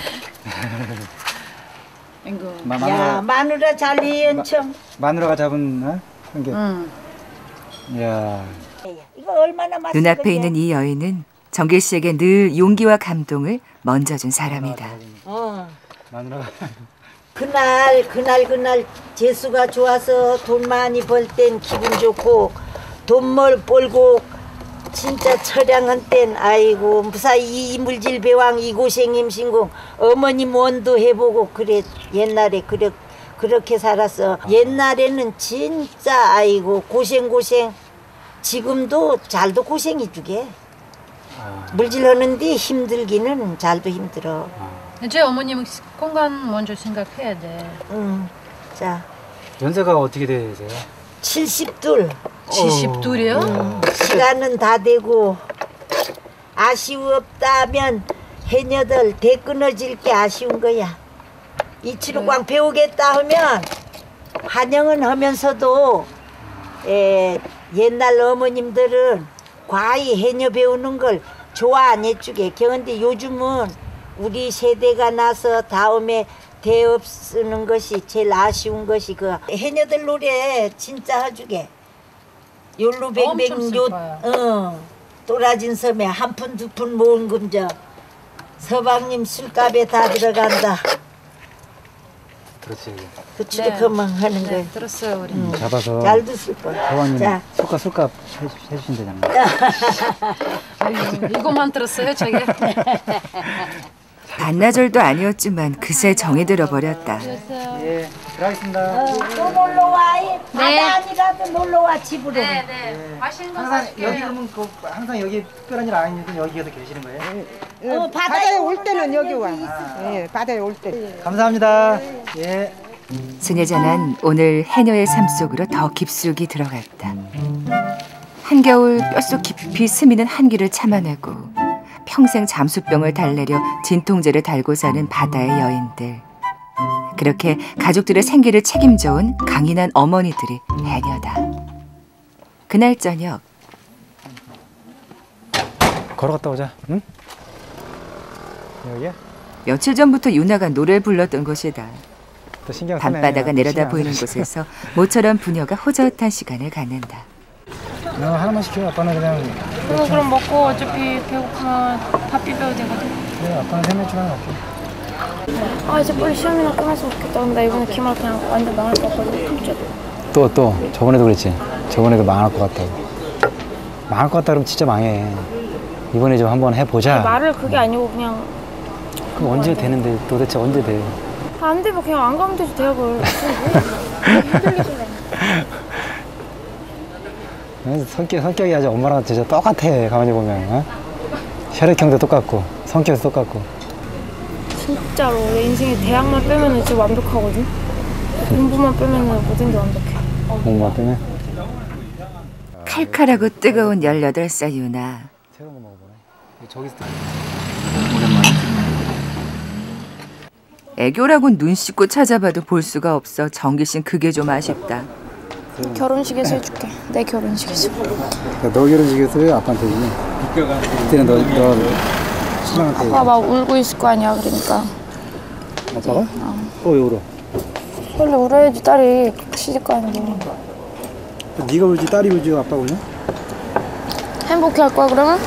마, 야, 마누라, 마누라 잘 해, 연청. 마누라가 잡은 어? 성게. 응. 이야. 이거 얼마나 맛있겠냐. 눈앞에 있는 이 여인은 정길 씨에게 늘 용기와 감동을 먼저 준 사람이다. 어. 마누라가. 그날 그날 그날 재수가 좋아서 돈 많이 벌 땐 기분 좋고 돈 멀 벌고 진짜 처량한 땐 아이고 무사히 이물질 배왕 이 고생 임신공 어머님 원도 해보고 그래 옛날에 그래 그렇게 살았어. 옛날에는 진짜 아이고 고생 고생 지금도 잘도 고생이 주게. 물질 하는데 힘들기는 잘도 힘들어. 이제 어머님 건강 먼저 생각해야 돼. 응. 자. 연세가 어떻게 되세요? 칠십둘. 칠십둘이요? 음, 시간은 다 되고 아쉬웠다면 해녀들 대 끊어질 게 아쉬운 거야. 이치로광 배우겠다 하면 환영은 하면서도 에, 옛날 어머님들은 과히 해녀 배우는 걸 좋아 안 해주게. 그런데 요즘은 우리 세대가 나서 다음에 대업 쓰는 것이 제일 아쉬운 것이 그 해녀들 노래 진짜 해주게. 욜로 뱅뱅 요 어, 또라진 섬에 한 푼 두 푼 모은 금저 서방님 술값에 다 들어간다. 그렇지. 그 추리커만 네. 하는 네, 거예요. 들었어요 우리. 음, 잡아서. 잘 드실 거야. 서방님 자. 술값 술값 해주, 해주신대 장님. 이거만 들었어요 저게. 반나절도 아니었지만 그새 정이 들어버렸다. 예, 들어가겠습니다. 어, 또 놀러 와. 네. 바다 아니라도 놀러 와 집으로. 네, 네. 맛있는 거 항상 사줄게요. 여기 그러면 그 항상 여기 특별한 일 아니니까 여기에서 계시는 거예요? 어, 바다에, 바다에 올 때는 여기 와. 있어. 예, 바다에 올 때. 감사합니다. 예. 스네자는 오늘 해녀의 삶 속으로 더 깊숙이 들어갔다. 한겨울 뼛속 깊이 스미는 한기를 참아내고 평생 잠수병을 달래려 진통제를 달고 사는 바다의 여인들. 그렇게 가족들의 생계를 책임져온 강인한 어머니들이 해녀다. 그날 저녁. 걸어갔다 오자. 응? 여기야? 며칠 전부터 유나가 노래를 불렀던 곳이다. 또 신경 쓰네. 밤바다가 내려다 신경 보이는 쓰네. 곳에서 모처럼 부녀가 호젓한 시간을 갖는다. 너 하나만 시켜. 아빠는 그냥. 그거 그럼 먹고 어차피 배고프면 밥 비벼도 되거든. 그래, 아빠는 생맥주 하나 먹게. 아 이제 빨리 시험이나 끝났으면 좋겠다. 근데 나 이번에 기말 그냥 완전 망할 것 같거든. 또 또 저번에도 그랬지. 저번에도 망할 것 같다고. 망할 것 같다 그러면 진짜 망해. 이번에 좀 한번 해보자. 말을 그게 아니고 그냥 그럼 언제 되는데 도대체 언제 돼? 안 되면 그냥 안 가면 되지 대학을. 성격, 성격이 아주 엄마랑 진짜 똑같아. 가만히 보면 어? 혈액형도 똑같고 성격도 똑같고. 진짜로 내 인생에 대학만 빼면 진짜 완벽하거든. 공부만 빼면 모든 게 완벽해. 공부만 빼면? 칼칼하고 뜨거운 열여덟 살 유나. 새로운 거 먹어보네. 저기서 애교라곤 눈 씻고 찾아봐도 볼 수가 없어 정길 씨는 그게 좀 아쉽다. 결혼식에서 해줄게. 내 결혼식에서. 너 결혼식에서 왜 아빠한테 해주니? 그때는 너, 너 신랑한테. 아빠 막 울고 있을 거 아니야. 그러니까. 아빠가? 어. 어, 왜 울어? 원래 울어야지 딸이 시집 가는데. 네가 울지 딸이 울지 아빠가 울냐? 행복해 할 거야 그러면?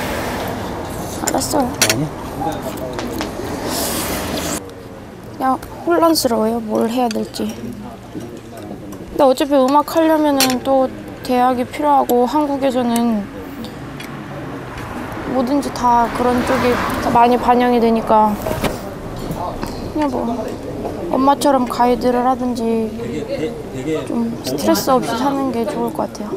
알았어. 아니. 그냥 혼란스러워요. 뭘 해야 될지. 근데 어차피 음악 하려면은 또 대학이 필요하고 한국에서는 뭐든지 다 그런 쪽이 다 많이 반영이 되니까 그냥 뭐 엄마처럼 가이드를 하든지 좀 스트레스 없이 사는 게 좋을 것 같아요.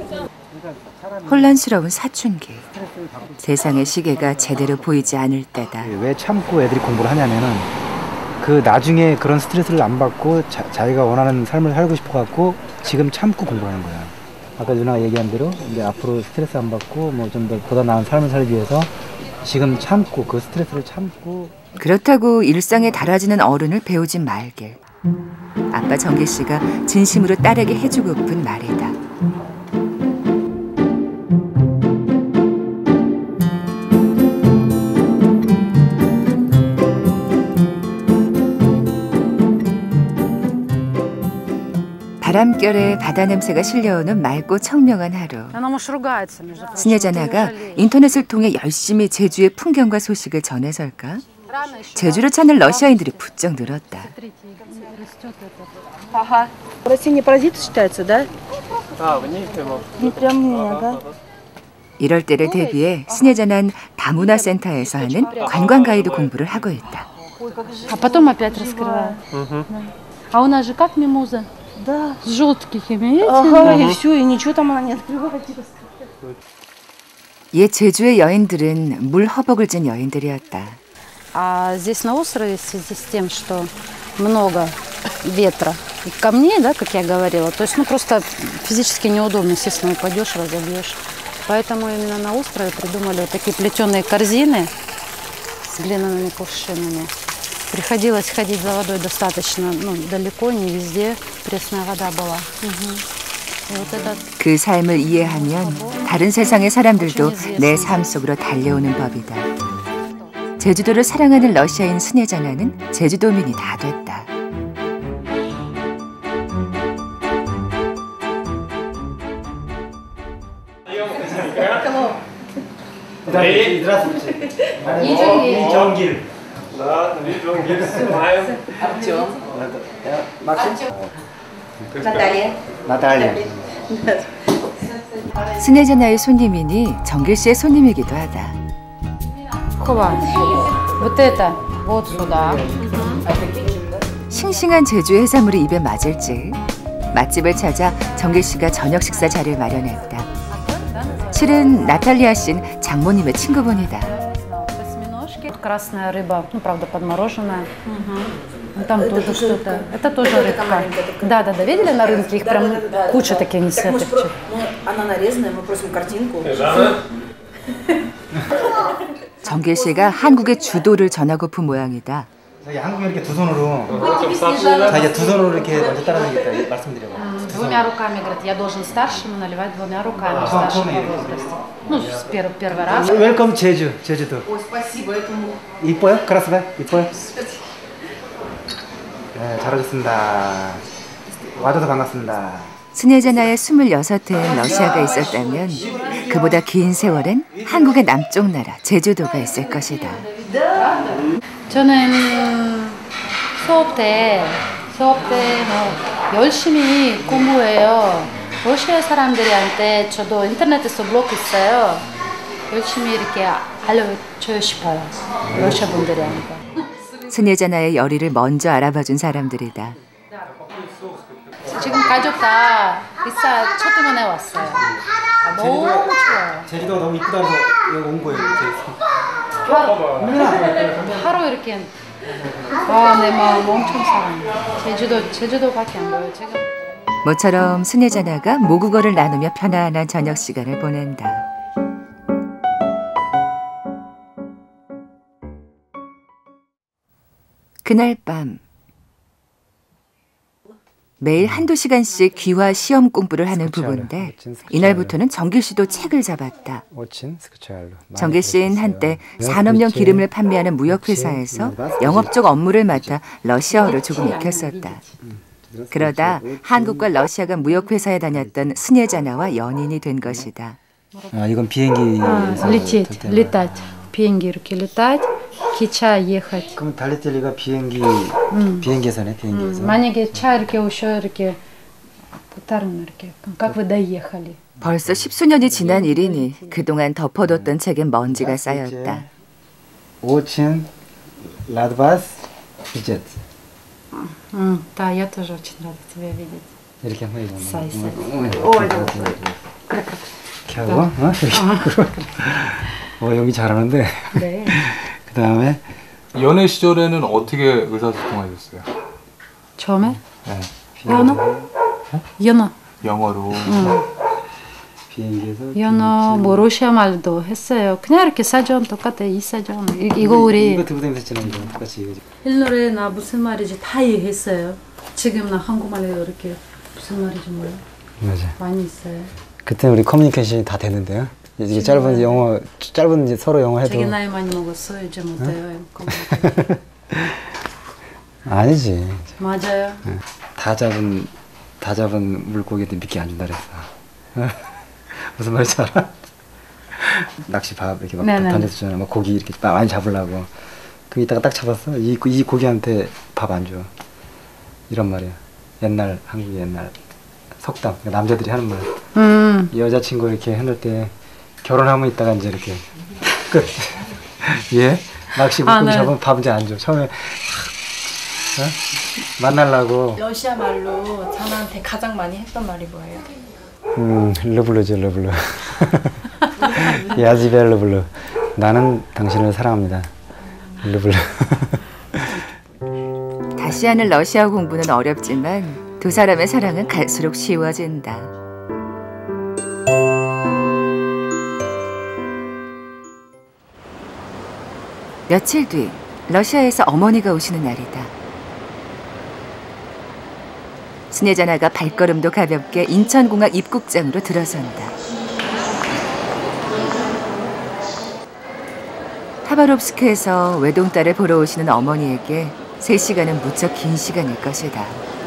혼란스러운 사춘기. 세상의 시계가 제대로 보이지 않을 때다. 왜 참고 애들이 공부를 하냐면은 그 나중에 그런 스트레스를 안 받고 자, 자기가 원하는 삶을 살고 싶어 갖고 지금 참고 공부하는 거야. 아까 누나가 얘기한 대로 이제 앞으로 스트레스 안 받고 뭐 좀 더 보다 나은 삶을 살기 위해서 지금 참고 그 스트레스를 참고. 그렇다고 일상에 달아지는 어른을 배우진 말길. 아빠 정길 씨가 진심으로 딸에게 해주고픈 말이다. 바람결에 바다 냄새가 실려오는 맑고 청명한 하루. 스녀자나가 인터넷을 통해 열심히 제주의 풍경과 소식을 전해설까? 제주를 찾는 러시아인들이 부쩍 늘었다. 이럴 때를 대비해 스녀자나는 다문화센터에서 하는 관광 가이드 공부를 하고 있다. А потом опять раскрываю. А у нас же как мимоза? Да. С желткими. Ага, и все, и ничего там она не открывает. 옛 제주의 여인들은 물 허벅을 진 여인들이었다. А здесь на острове в связи с тем, что много ветра и камней, да, как я говорила, то есть, ну, просто физически неудобно, естественно, упадешь, разобьешь. Поэтому именно на острове придумали вот такие плетеные корзины с глиняными кувшинами. Приходилось ходить за водой достаточно, ну, далеко, не везде пресная вода была. Угу. И вот этот... 그 삶을 이해하면 다른 세상의 사람들도 내 삶 속으로 달려오는 법이다. 제주도를 사랑하는 러시아인 스녀자나는 제주도민이 다 됐다. 이정길. Наталья. 나탈리아. 스녀자나의 손님이니 정길 씨의 손님이기도 하다. Кова, вот это, вот сюда. 싱싱한 제주 해산물이 입에 맞을지 맛집을 찾아 정길 씨가 저녁 식사 자리를 마련했다. 실은 나탈리아 씨는 장모님의 친구분이다. Красная рыба, ну, правда, подмороженная. Там тоже что-то. Это тоже рыбка. Да, да, да. Видели на рынке? Их прям куча таких несетых. Она нарезанная, мы просим картинку. 정길 씨가 한국의 주도를 전하고픈 모양이다. 자기 한국에 이렇게 두 손으로 자기 두 손으로 이렇게 먼저 따라다니겠다 말씀드려요. Двумя руками, говорит, я должен старшему наливать двумя руками, старшему по возрасту. Ну, с первый, первый раз. 웰컴 제주, 제주도. Ой, спасибо, этому. 이뻐요? 크라스바? 이뻐요? 네, 잘 오셨습니다. 와줘서 반갑습니다. 스녀자나의 스물여섯 해인 러시아가 있었다면 그보다 긴 세월엔 한국의 남쪽 나라 제주도가 있을 것이다. 저는 수업 때, 수업 때 뭐 열심히 공부해요. 러시아 사람들한테 저도 인터넷에서 블로그 있어요. 열심히 이렇게 알려주고 싶어요. 러시아 분들한테. 스니자나의 열의를 먼저 알아봐준 사람들이다. 지금 가족 다 이사 첫 때문에 왔어요. 아, 너무 좋아요. 제주도가 너무 이쁘다고 여기 온 거예요. 하루, 하루 이렇게 와, 내 마음 엄청 사랑해. 제주도 제주도밖에 안 보여 지금. 모처럼 스니자나가 모국어를 나누며 편안한 저녁 시간을 보낸다. 그날 밤 매일 한두 시간씩 귀화 시험 공부를 하는 부부인데 이날부터는 정길 씨도 책을 잡았다. 정길 씨는 한때 산업용 기름을 판매하는 무역회사에서 영업 쪽 업무를 맡아 러시아어를 조금 익혔었다. 그러다 한국과 러시아가 무역회사에 다녔던 스니자나와 연인이 된 것이다. 아, 이건 비행기. 아, лететь, летать. 비행기 이렇게 летать, 기차 ехать. 그럼 달리텔리가 비행기 음. 비행기에서네, 비행기에서. 음, 만약에 차 이렇게 오셔 이렇게 다른 이렇게 как вы доехали. 벌써 십수년이 지난 일이니 그동안 덮어뒀던 책엔 먼지가 쌓였다. Очень рад вас видеть. 응, да, я тоже очень рада тебя видеть. 이렇게 한번 해봐. 사이 사이. 오, 이렇게 하고, 어? 이렇게. 어, 여기 잘하는데. 네. 그 다음에 연애 시절에는 어떻게 의사소통하셨어요? 처음에? 네. 연어? 연어. 영어로. 응. 비행기에서. 연어, 뭐 러시아 말도 했어요. 그냥 이렇게 사전 똑같아, 이 사전. 이, 이거 우리. 이거 들고 다녔잖아, 이거 똑같이 이거. 옛날에 나 무슨 말인지 다 이해했어요. 지금 나 한국말에 이렇게 무슨 말인지 몰라. 맞아. 많이 있어요. 그때 우리 커뮤니케이션이 다 됐는데요. 이게 짧은 영어, 짧은 이제 서로 영어 해도. 되게 나이 많이 먹었어, 이제 못해요. 아니지. 맞아요. 다 잡은 다 잡은 물고기도 미끼 안 준다 그랬어. 무슨 말인지 알아? 낚시 밥 이렇게 막 던져주잖아. 막 고기 이렇게 많이 잡으려고. 그 이따가 딱 잡았어. 이, 이 고기한테 밥 안 줘. 이런 말이야. 옛날 한국 옛날 속담. 남자들이 하는 말. 음. 여자친구 이렇게 해놓을 때 결혼하면 이따가 이제 이렇게 끝. 예? 낚시 물고기 아, 네. 잡으면 밥 이제 안 줘. 처음에 어? 만나려고. 러시아 말로 저한테 가장 많이 했던 말이 뭐예요? 음, 르블루죠, 르블루. 야지베 르블루. 나는 당신을 사랑합니다. 르블루. 다시 하는 러시아 공부는 어렵지만 두 사람의 사랑은 갈수록 쉬워진다. 며칠 뒤 러시아에서 어머니가 오시는 날이다. 스니자나가 발걸음도 가볍게 인천공항 입국장으로 들어선다. 하바롭스크에서 외동딸을 보러 오시는 어머니에게 세 시간은 무척 긴 시간일 것이다.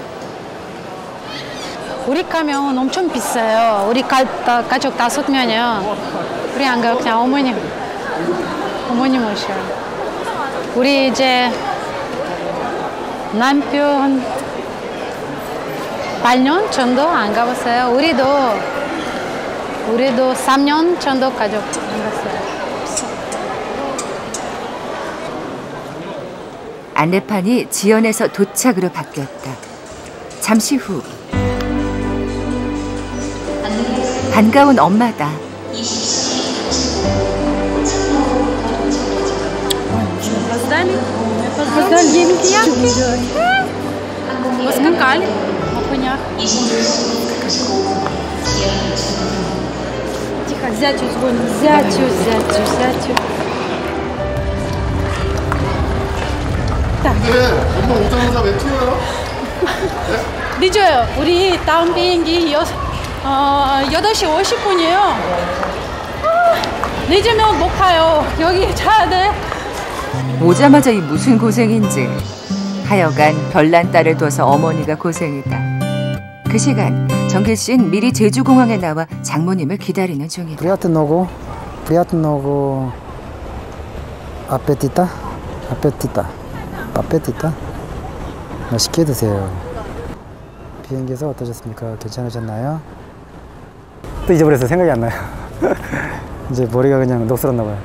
우리 가면 엄청 비싸요. 우리 가, 다, 가족 다섯 명이요. 우리 안 가요. 그냥 어머님. 어머님 오셔요. 우리 이제 남편 팔 년 정도 안 가봤어요. 우리도 우리도 삼 년 정도 가족 안 갔어요. 안내판이 지연에서 도착으로 바뀌었다. 잠시 후 반가운 엄마다. Поскакали на конях. Тихо, зятю звонит. Зятю, зятю, зятю. 엄마 오자마자 왜 튀어요? 늦어요. 우리 다음 비행기 여, 어, 여덟 시 오십 분이에요. 늦으면 못 가요. 여기 자야 돼. 오자마자 이 무슨 고생인지. 하여간 별난 딸을 둬서 어머니가 고생이다. 그 시간 정길 씨는 미리 제주공항에 나와 장모님을 기다리는 중이다. Приятного, приятного аппетита, аппетита, аппетита. 맛있게 드세요. 비행기에서 어떠셨습니까? 괜찮으셨나요? 또 잊어버렸어요. 생각이 안 나요. 이제 머리가 그냥 녹슬었나 봐요.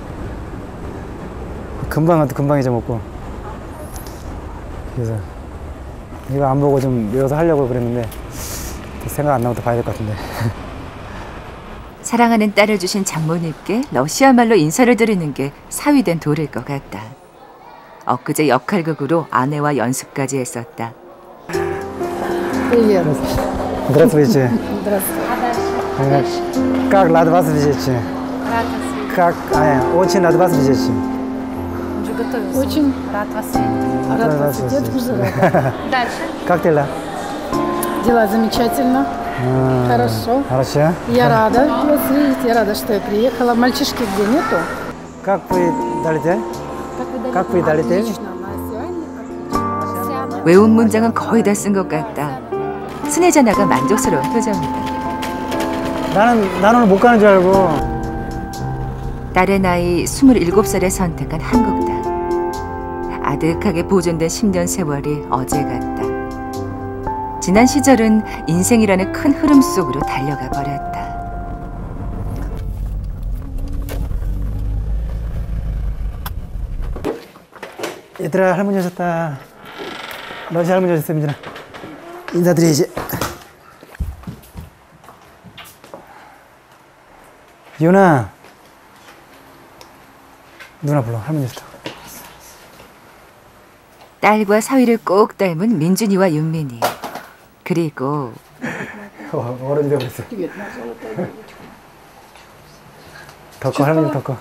금방 또 금방 잊어먹고. 그래서 이거 안 보고 좀 외워서 하려고 그랬는데 생각 안 나고 또 봐야 될 것 같은데. 사랑하는 딸을 주신 장모님께 러시아 말로 인사를 드리는 게 사위된 도리일 것 같다. 엊그제 역할극으로 아내와 연습까지 했었다. Привет. Здравствуйте. Здравствуйте. Как рад вас видеть. Как, очень рад вас видеть. Уже готовился. Очень рад вас видеть. Рад вас видеть. Уже рада. Дальше. Как дела? Дела замечательно. А, Хорошо. Хорошо. Я рада вас видеть. Я рада, что я приехала. Мальчишки где нету? Как вы далите? Как вы далите? 외운 문장은 거의 다 쓴 것 같다. 스네자나가 만족스러운 표정이다. 나는 난 오늘 못 가는 줄 알고. 딸의 나이 스물일곱 살에 선택한 한국 딸. 아득하게 보존된 십 년 세월이 어제 같다. 지난 시절은 인생이라는 큰 흐름 속으로 달려가 버렸다. 얘들아, 할머니 오셨다. 러시아 할머니 오셨어요, 민준아. 인사드려야지. 유나. 누나 불러, 할머니 오셨다. 딸과 사위를 꼭 닮은 민준이와 윤민이. 그리고 어, 어른이 되어버렸어. 더 커, 할머니 더 커.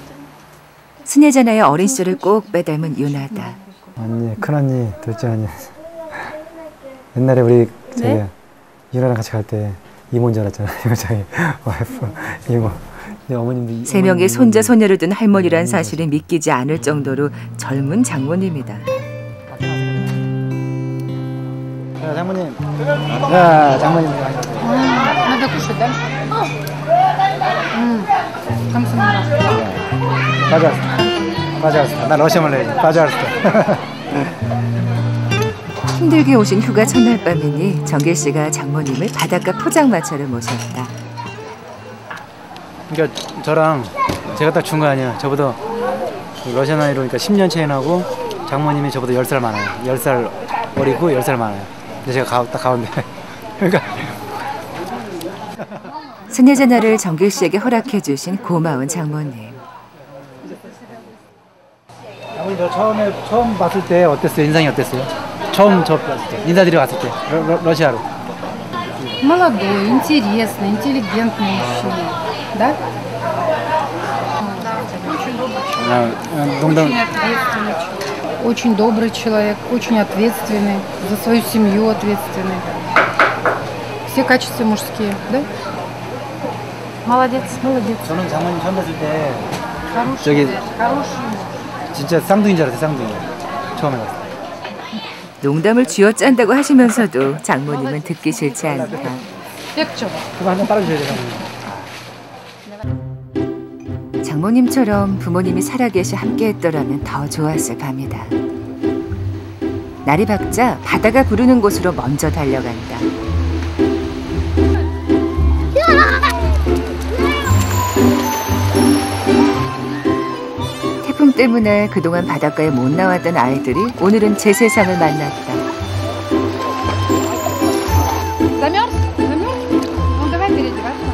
스네자나의 어린 시절을 꼭 빼닮은 유나다. 언니, 큰언니, 둘째 언니. 옛날에 우리 저기 네? 유나랑 같이 갈 때 이모인 줄 알았잖아. 이거 자기 와이프, 이모. 네, 어머님도 세 명의 손자 소녀를 둔 할머니란 사실이 믿기지 않을 정도로 젊은 장모님이다. 야, 장모님. 야, 장모님. Надо кушать, да? Пожалуйста. Пожалуйста. 나 러시아말 해야지. Пожалуйста. 힘들게 오신 휴가 첫날 밤이니 정길 씨가 장모님을 바닷가 포장마차로 모셨다. 그러니까 저랑 제가 딱 준 거 아니야. 저보다 러시아 나이로 그러니까 십 년 차이 나고 장모님이 저보다 열 살 많아요. 열 살 어리고 열 살 많아요. 근데 제가 가, 딱 가운데. 그러니까 스네자나를 정길 씨에게 허락해 주신 고마운 장모님. 장모님 저 처음에 처음 봤을 때 어땠어요? 인상이 어땠어요? 처음 저 봤을 때 인사드리러 갔을 때 러, 러, 러시아로. Молодой, интересный, интеллигентный мужчина. Да? 아, 농담. Очень ответственный человек. Очень добрый человек, очень ответственный, за свою семью ответственный. Все качества мужские, да? Молодец, молодец. 저는 장모님 처음 봤을 때 Хороший, 저기 хороший. 진짜 쌍둥이인 줄 알았어요. 쌍둥이. 처음에 봤을 때. 농담을 쥐어짠다고 하시면서도 장모님은 듣기 싫지 않다. 그거 한 잔 따라주셔야 돼요. 장모님처럼 부모님이 살아계시 함께했더라면 더 좋았을 밤이다. 날이 밝자 바다가 부르는 곳으로 먼저 달려간다. 태풍 때문에 그동안 바닷가에 못 나왔던 아이들이 오늘은 제 세상을 만났다. Замерз? Замерз? Ну давай переодеваться.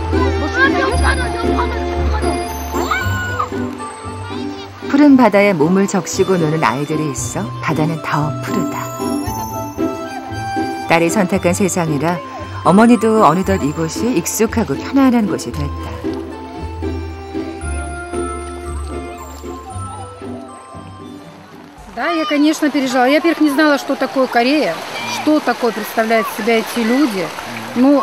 푸른 바다에 몸을 적시고 노는 아이들이 있어 바다는 더 푸르다. 딸이 선택한 세상이라 어머니도 어느덧 이곳이 익숙하고 편안한 곳이 됐다. Да, я, конечно, переживала. Я, во-первых, не знала, что такое Корея, что такое представляют себя эти люди. Ну,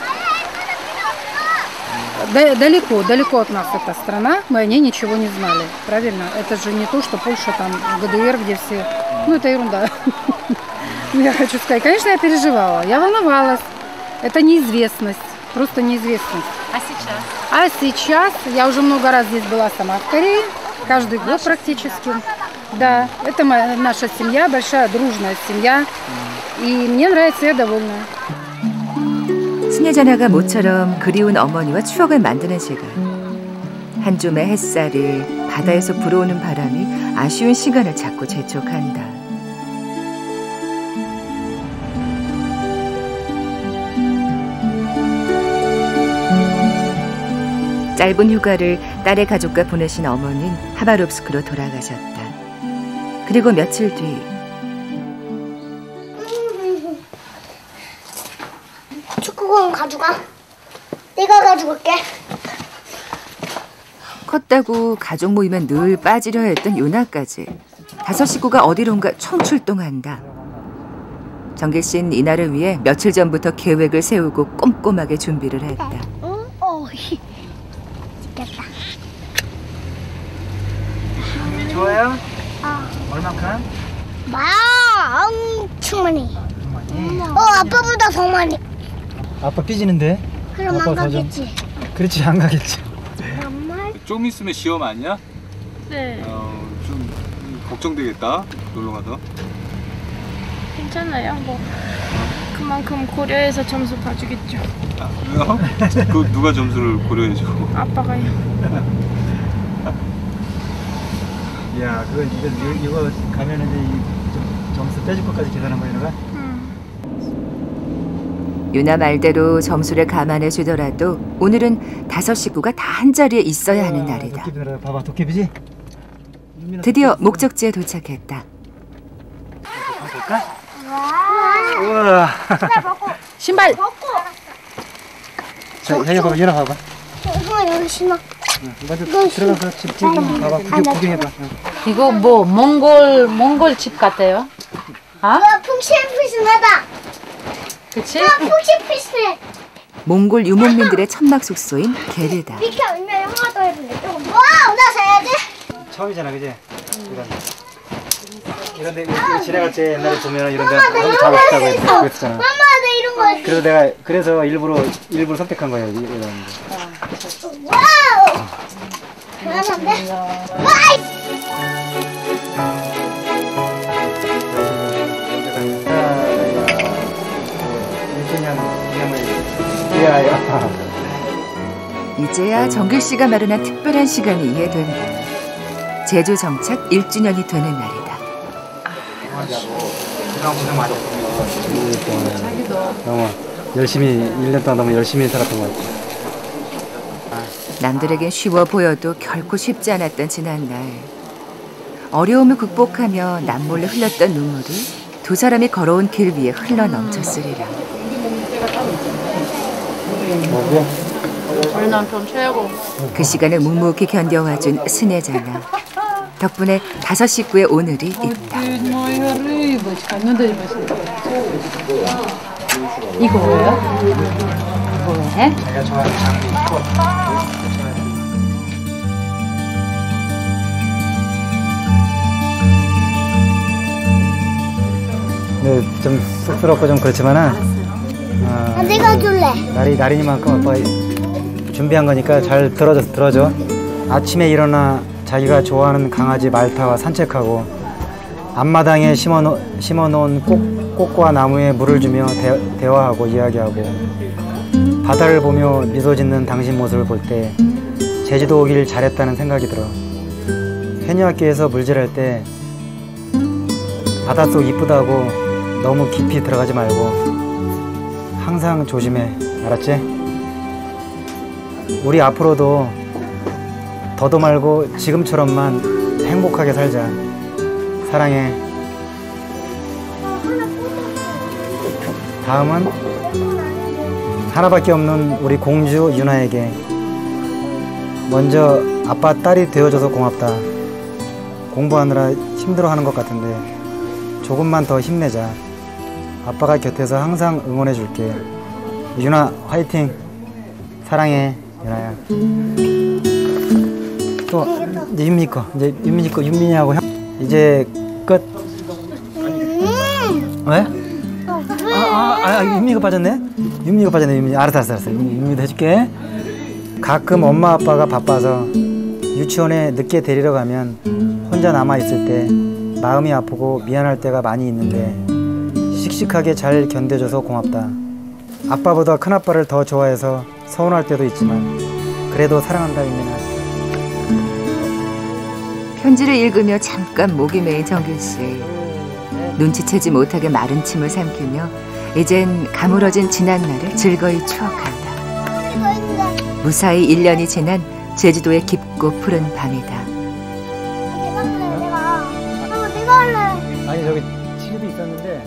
да, далеко, далеко от нас эта страна, мы о ней ничего не знали, правильно? Это же не то, что Польша, там, ГДР, где все... Ну, это ерунда. Я хочу сказать, конечно, я переживала, я волновалась. Это неизвестность, просто неизвестность. А сейчас? А сейчас, я уже много раз здесь была сама в Корее, каждый год практически. Да, это моя, наша семья, большая дружная семья. И мне нравится, я довольна. 순예자나가 모처럼 그리운 어머니와 추억을 만드는 시간. 한 줌의 햇살이 바다에서 불어오는 바람이 아쉬운 시간을 자꾸 재촉한다. 짧은 휴가를 딸의 가족과 보내신 어머니는 하바롭스크로 돌아가셨다. 그리고 며칠 뒤 축구공 가져가. 내가 가져갈게. 컸다고 가족 모임에 늘 빠지려 했던 유나까지 다섯 식구가 어디론가 총출동한다. 정길 씨는 이날을 위해 며칠 전부터 계획을 세우고 꼼꼼하게 준비를 했다. 응? 어, 됐다. 좋아요? 어. 얼만큼? 마, 엄청 많이. 어, 아빠보다 더 많이. 아빠 삐지는데? 그럼 안 가겠지. 그렇지, 안 가겠지. 좀 있으면 시험 아니야? 네. 어, 좀 걱정되겠다. 놀러 가서. 괜찮아요. 뭐 그만큼 고려해서 점수 봐주겠죠. 아, 왜요? 그 누가 점수를 고려해줘? 아빠가요. 야, 그거 이거 이거 가면은 이제 이 점수 빼줄 것까지 계산한 거야, 너가? 유나 말대로 점수를 감안해 주더라도 오늘은 다섯 식구가 다 한 자리에 있어야 하는 날이다. 도깨비라, 봐봐, 도깨비지? 드디어 목적지에 도착했다. 볼까? 우와. 신발. 자, 여기 봐봐, 유나 봐봐. 이거 여기 신어. 먼저 들어가서 집 좀 봐봐, 구경, 구경해봐. 이거 뭐 몽골 몽골 집 같아요? 아? 우와, 푹신푹신하다. 그치? 우와, 푹신푹신해. 몽골 유목민들의 천막 숙소인 게르다. 비켜, 얼마나 하나 더 해볼래? 조금. 와우, 나 사야지. 처음이잖아, 그지? 이런 데 지나갈 때 옛날에 보면 이런 데 너무 가고 싶다고 했- 그랬었잖아. 엄마, 나 이런 거 했어. 그래서 내가 그래서 일부러 일부러 선택한 거예요, 이- 이런 거. 와우. 잘하는데? 와이. 이제야 정길 씨가 마련한 특별한 시간이 이해된다. 제주 정착 일 주년이 되는 날이다. 너무 열심히 일 년 동안 너무 열심히 살았던 것 같아. 남들에겐 쉬워 보여도 결코 쉽지 않았던 지난날. 어려움을 극복하며 남몰래 흘렸던 눈물이 두 사람이 걸어온 길 위에 흘러 넘쳤으리라. 우리 남편 최고. 그 시간을 묵묵히 견뎌와준 스네자나. 덕분에 다섯 식구의 오늘이 있다. 이거 뭐야? 뭐해? 내가 좋아하는 장미 꽃. 네, 좀 쑥스럽고 좀 그렇지만은 어, 내가 줄래. 날이 날이니만큼 오빠 준비한 거니까 잘 들어줘 들어줘. 아침에 일어나 자기가 좋아하는 강아지 말타와 산책하고 앞마당에 심어놓, 심어놓은 꽃, 꽃과 나무에 물을 주며 대, 대화하고 이야기하고 바다를 보며 미소 짓는 당신 모습을 볼 때 제주도 오길 잘했다는 생각이 들어. 해녀학교에서 물질할 때 바닷속 이쁘다고 너무 깊이 들어가지 말고 항상 조심해. 알았지? 우리 앞으로도 더도 말고 지금처럼만 행복하게 살자. 사랑해. 다음은 하나밖에 없는 우리 공주 유나에게 먼저 아빠 딸이 되어줘서 고맙다. 공부하느라 힘들어하는 것 같은데 조금만 더 힘내자. 아빠가 곁에서 항상 응원해 줄게. 유나 화이팅. 사랑해 유나야. 또 이제 윤민이 거 이제 윤민이 거 윤민이하고 형 이제 끝. 왜? 아아 아, 아, 윤민이가 빠졌네. 윤민이가 빠졌네. 윤민이 알았어 알았어 알았어. 윤민이도 해줄게. 가끔 엄마 아빠가 바빠서 유치원에 늦게 데리러 가면 혼자 남아 있을 때 마음이 아프고 미안할 때가 많이 있는데 씩씩하게 잘 견뎌줘서 고맙다. 아빠보다 큰아빠를 더 좋아해서 서운할 때도 있지만 그래도 사랑한다 의미는 편지를 읽으며 잠깐 목이 메인 정길 씨. 눈치채지 못하게 마른 침을 삼키며 이젠 가물어진 지난 날을 즐거이 추억한다. 무사히 일 년이 지난 제주도의 깊고 푸른 밤이다. 내가 할래, 내가. 어, 내가 할래. 아니 저기 치즈도 있었는데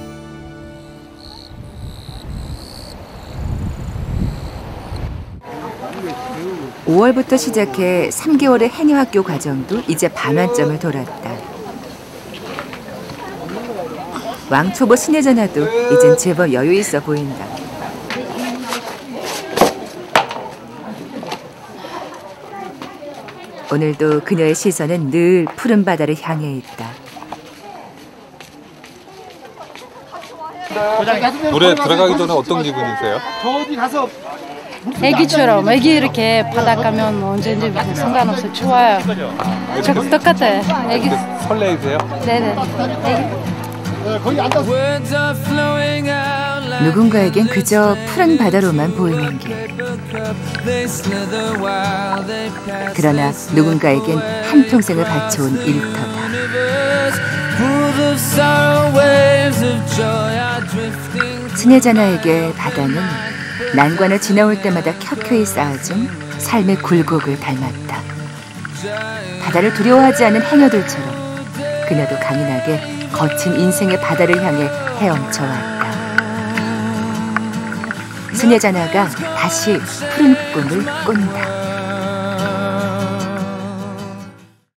오월부터 시작해 삼 개월의 해녀학교 과정도 이제 반환점을 돌았다. 왕초보 신혜전화도 이젠 제법 여유 있어 보인다. 오늘도 그녀의 시선은 늘 푸른 바다를 향해 있다. 노래 들어가기 전에 어떤 기분이세요? 애기처럼 애기 이렇게 바다 가면 뭐 언제든지 상관없어. 좋아요. 저 똑같아. 애기 설레이세요? 네네. 누군가에겐 그저 푸른 바다로만 보이는 길. 그러나 누군가에겐 한평생을 바쳐온 일터다. 친혜자나에게 바다는 난관을 지나올 때마다 켜켜이 쌓아준 삶의 굴곡을 닮았다. 바다를 두려워하지 않은 해녀들처럼 그녀도 강인하게 거친 인생의 바다를 향해 헤엄쳐왔다. 친혜자나가 다시 푸른 꿈을 꾼다.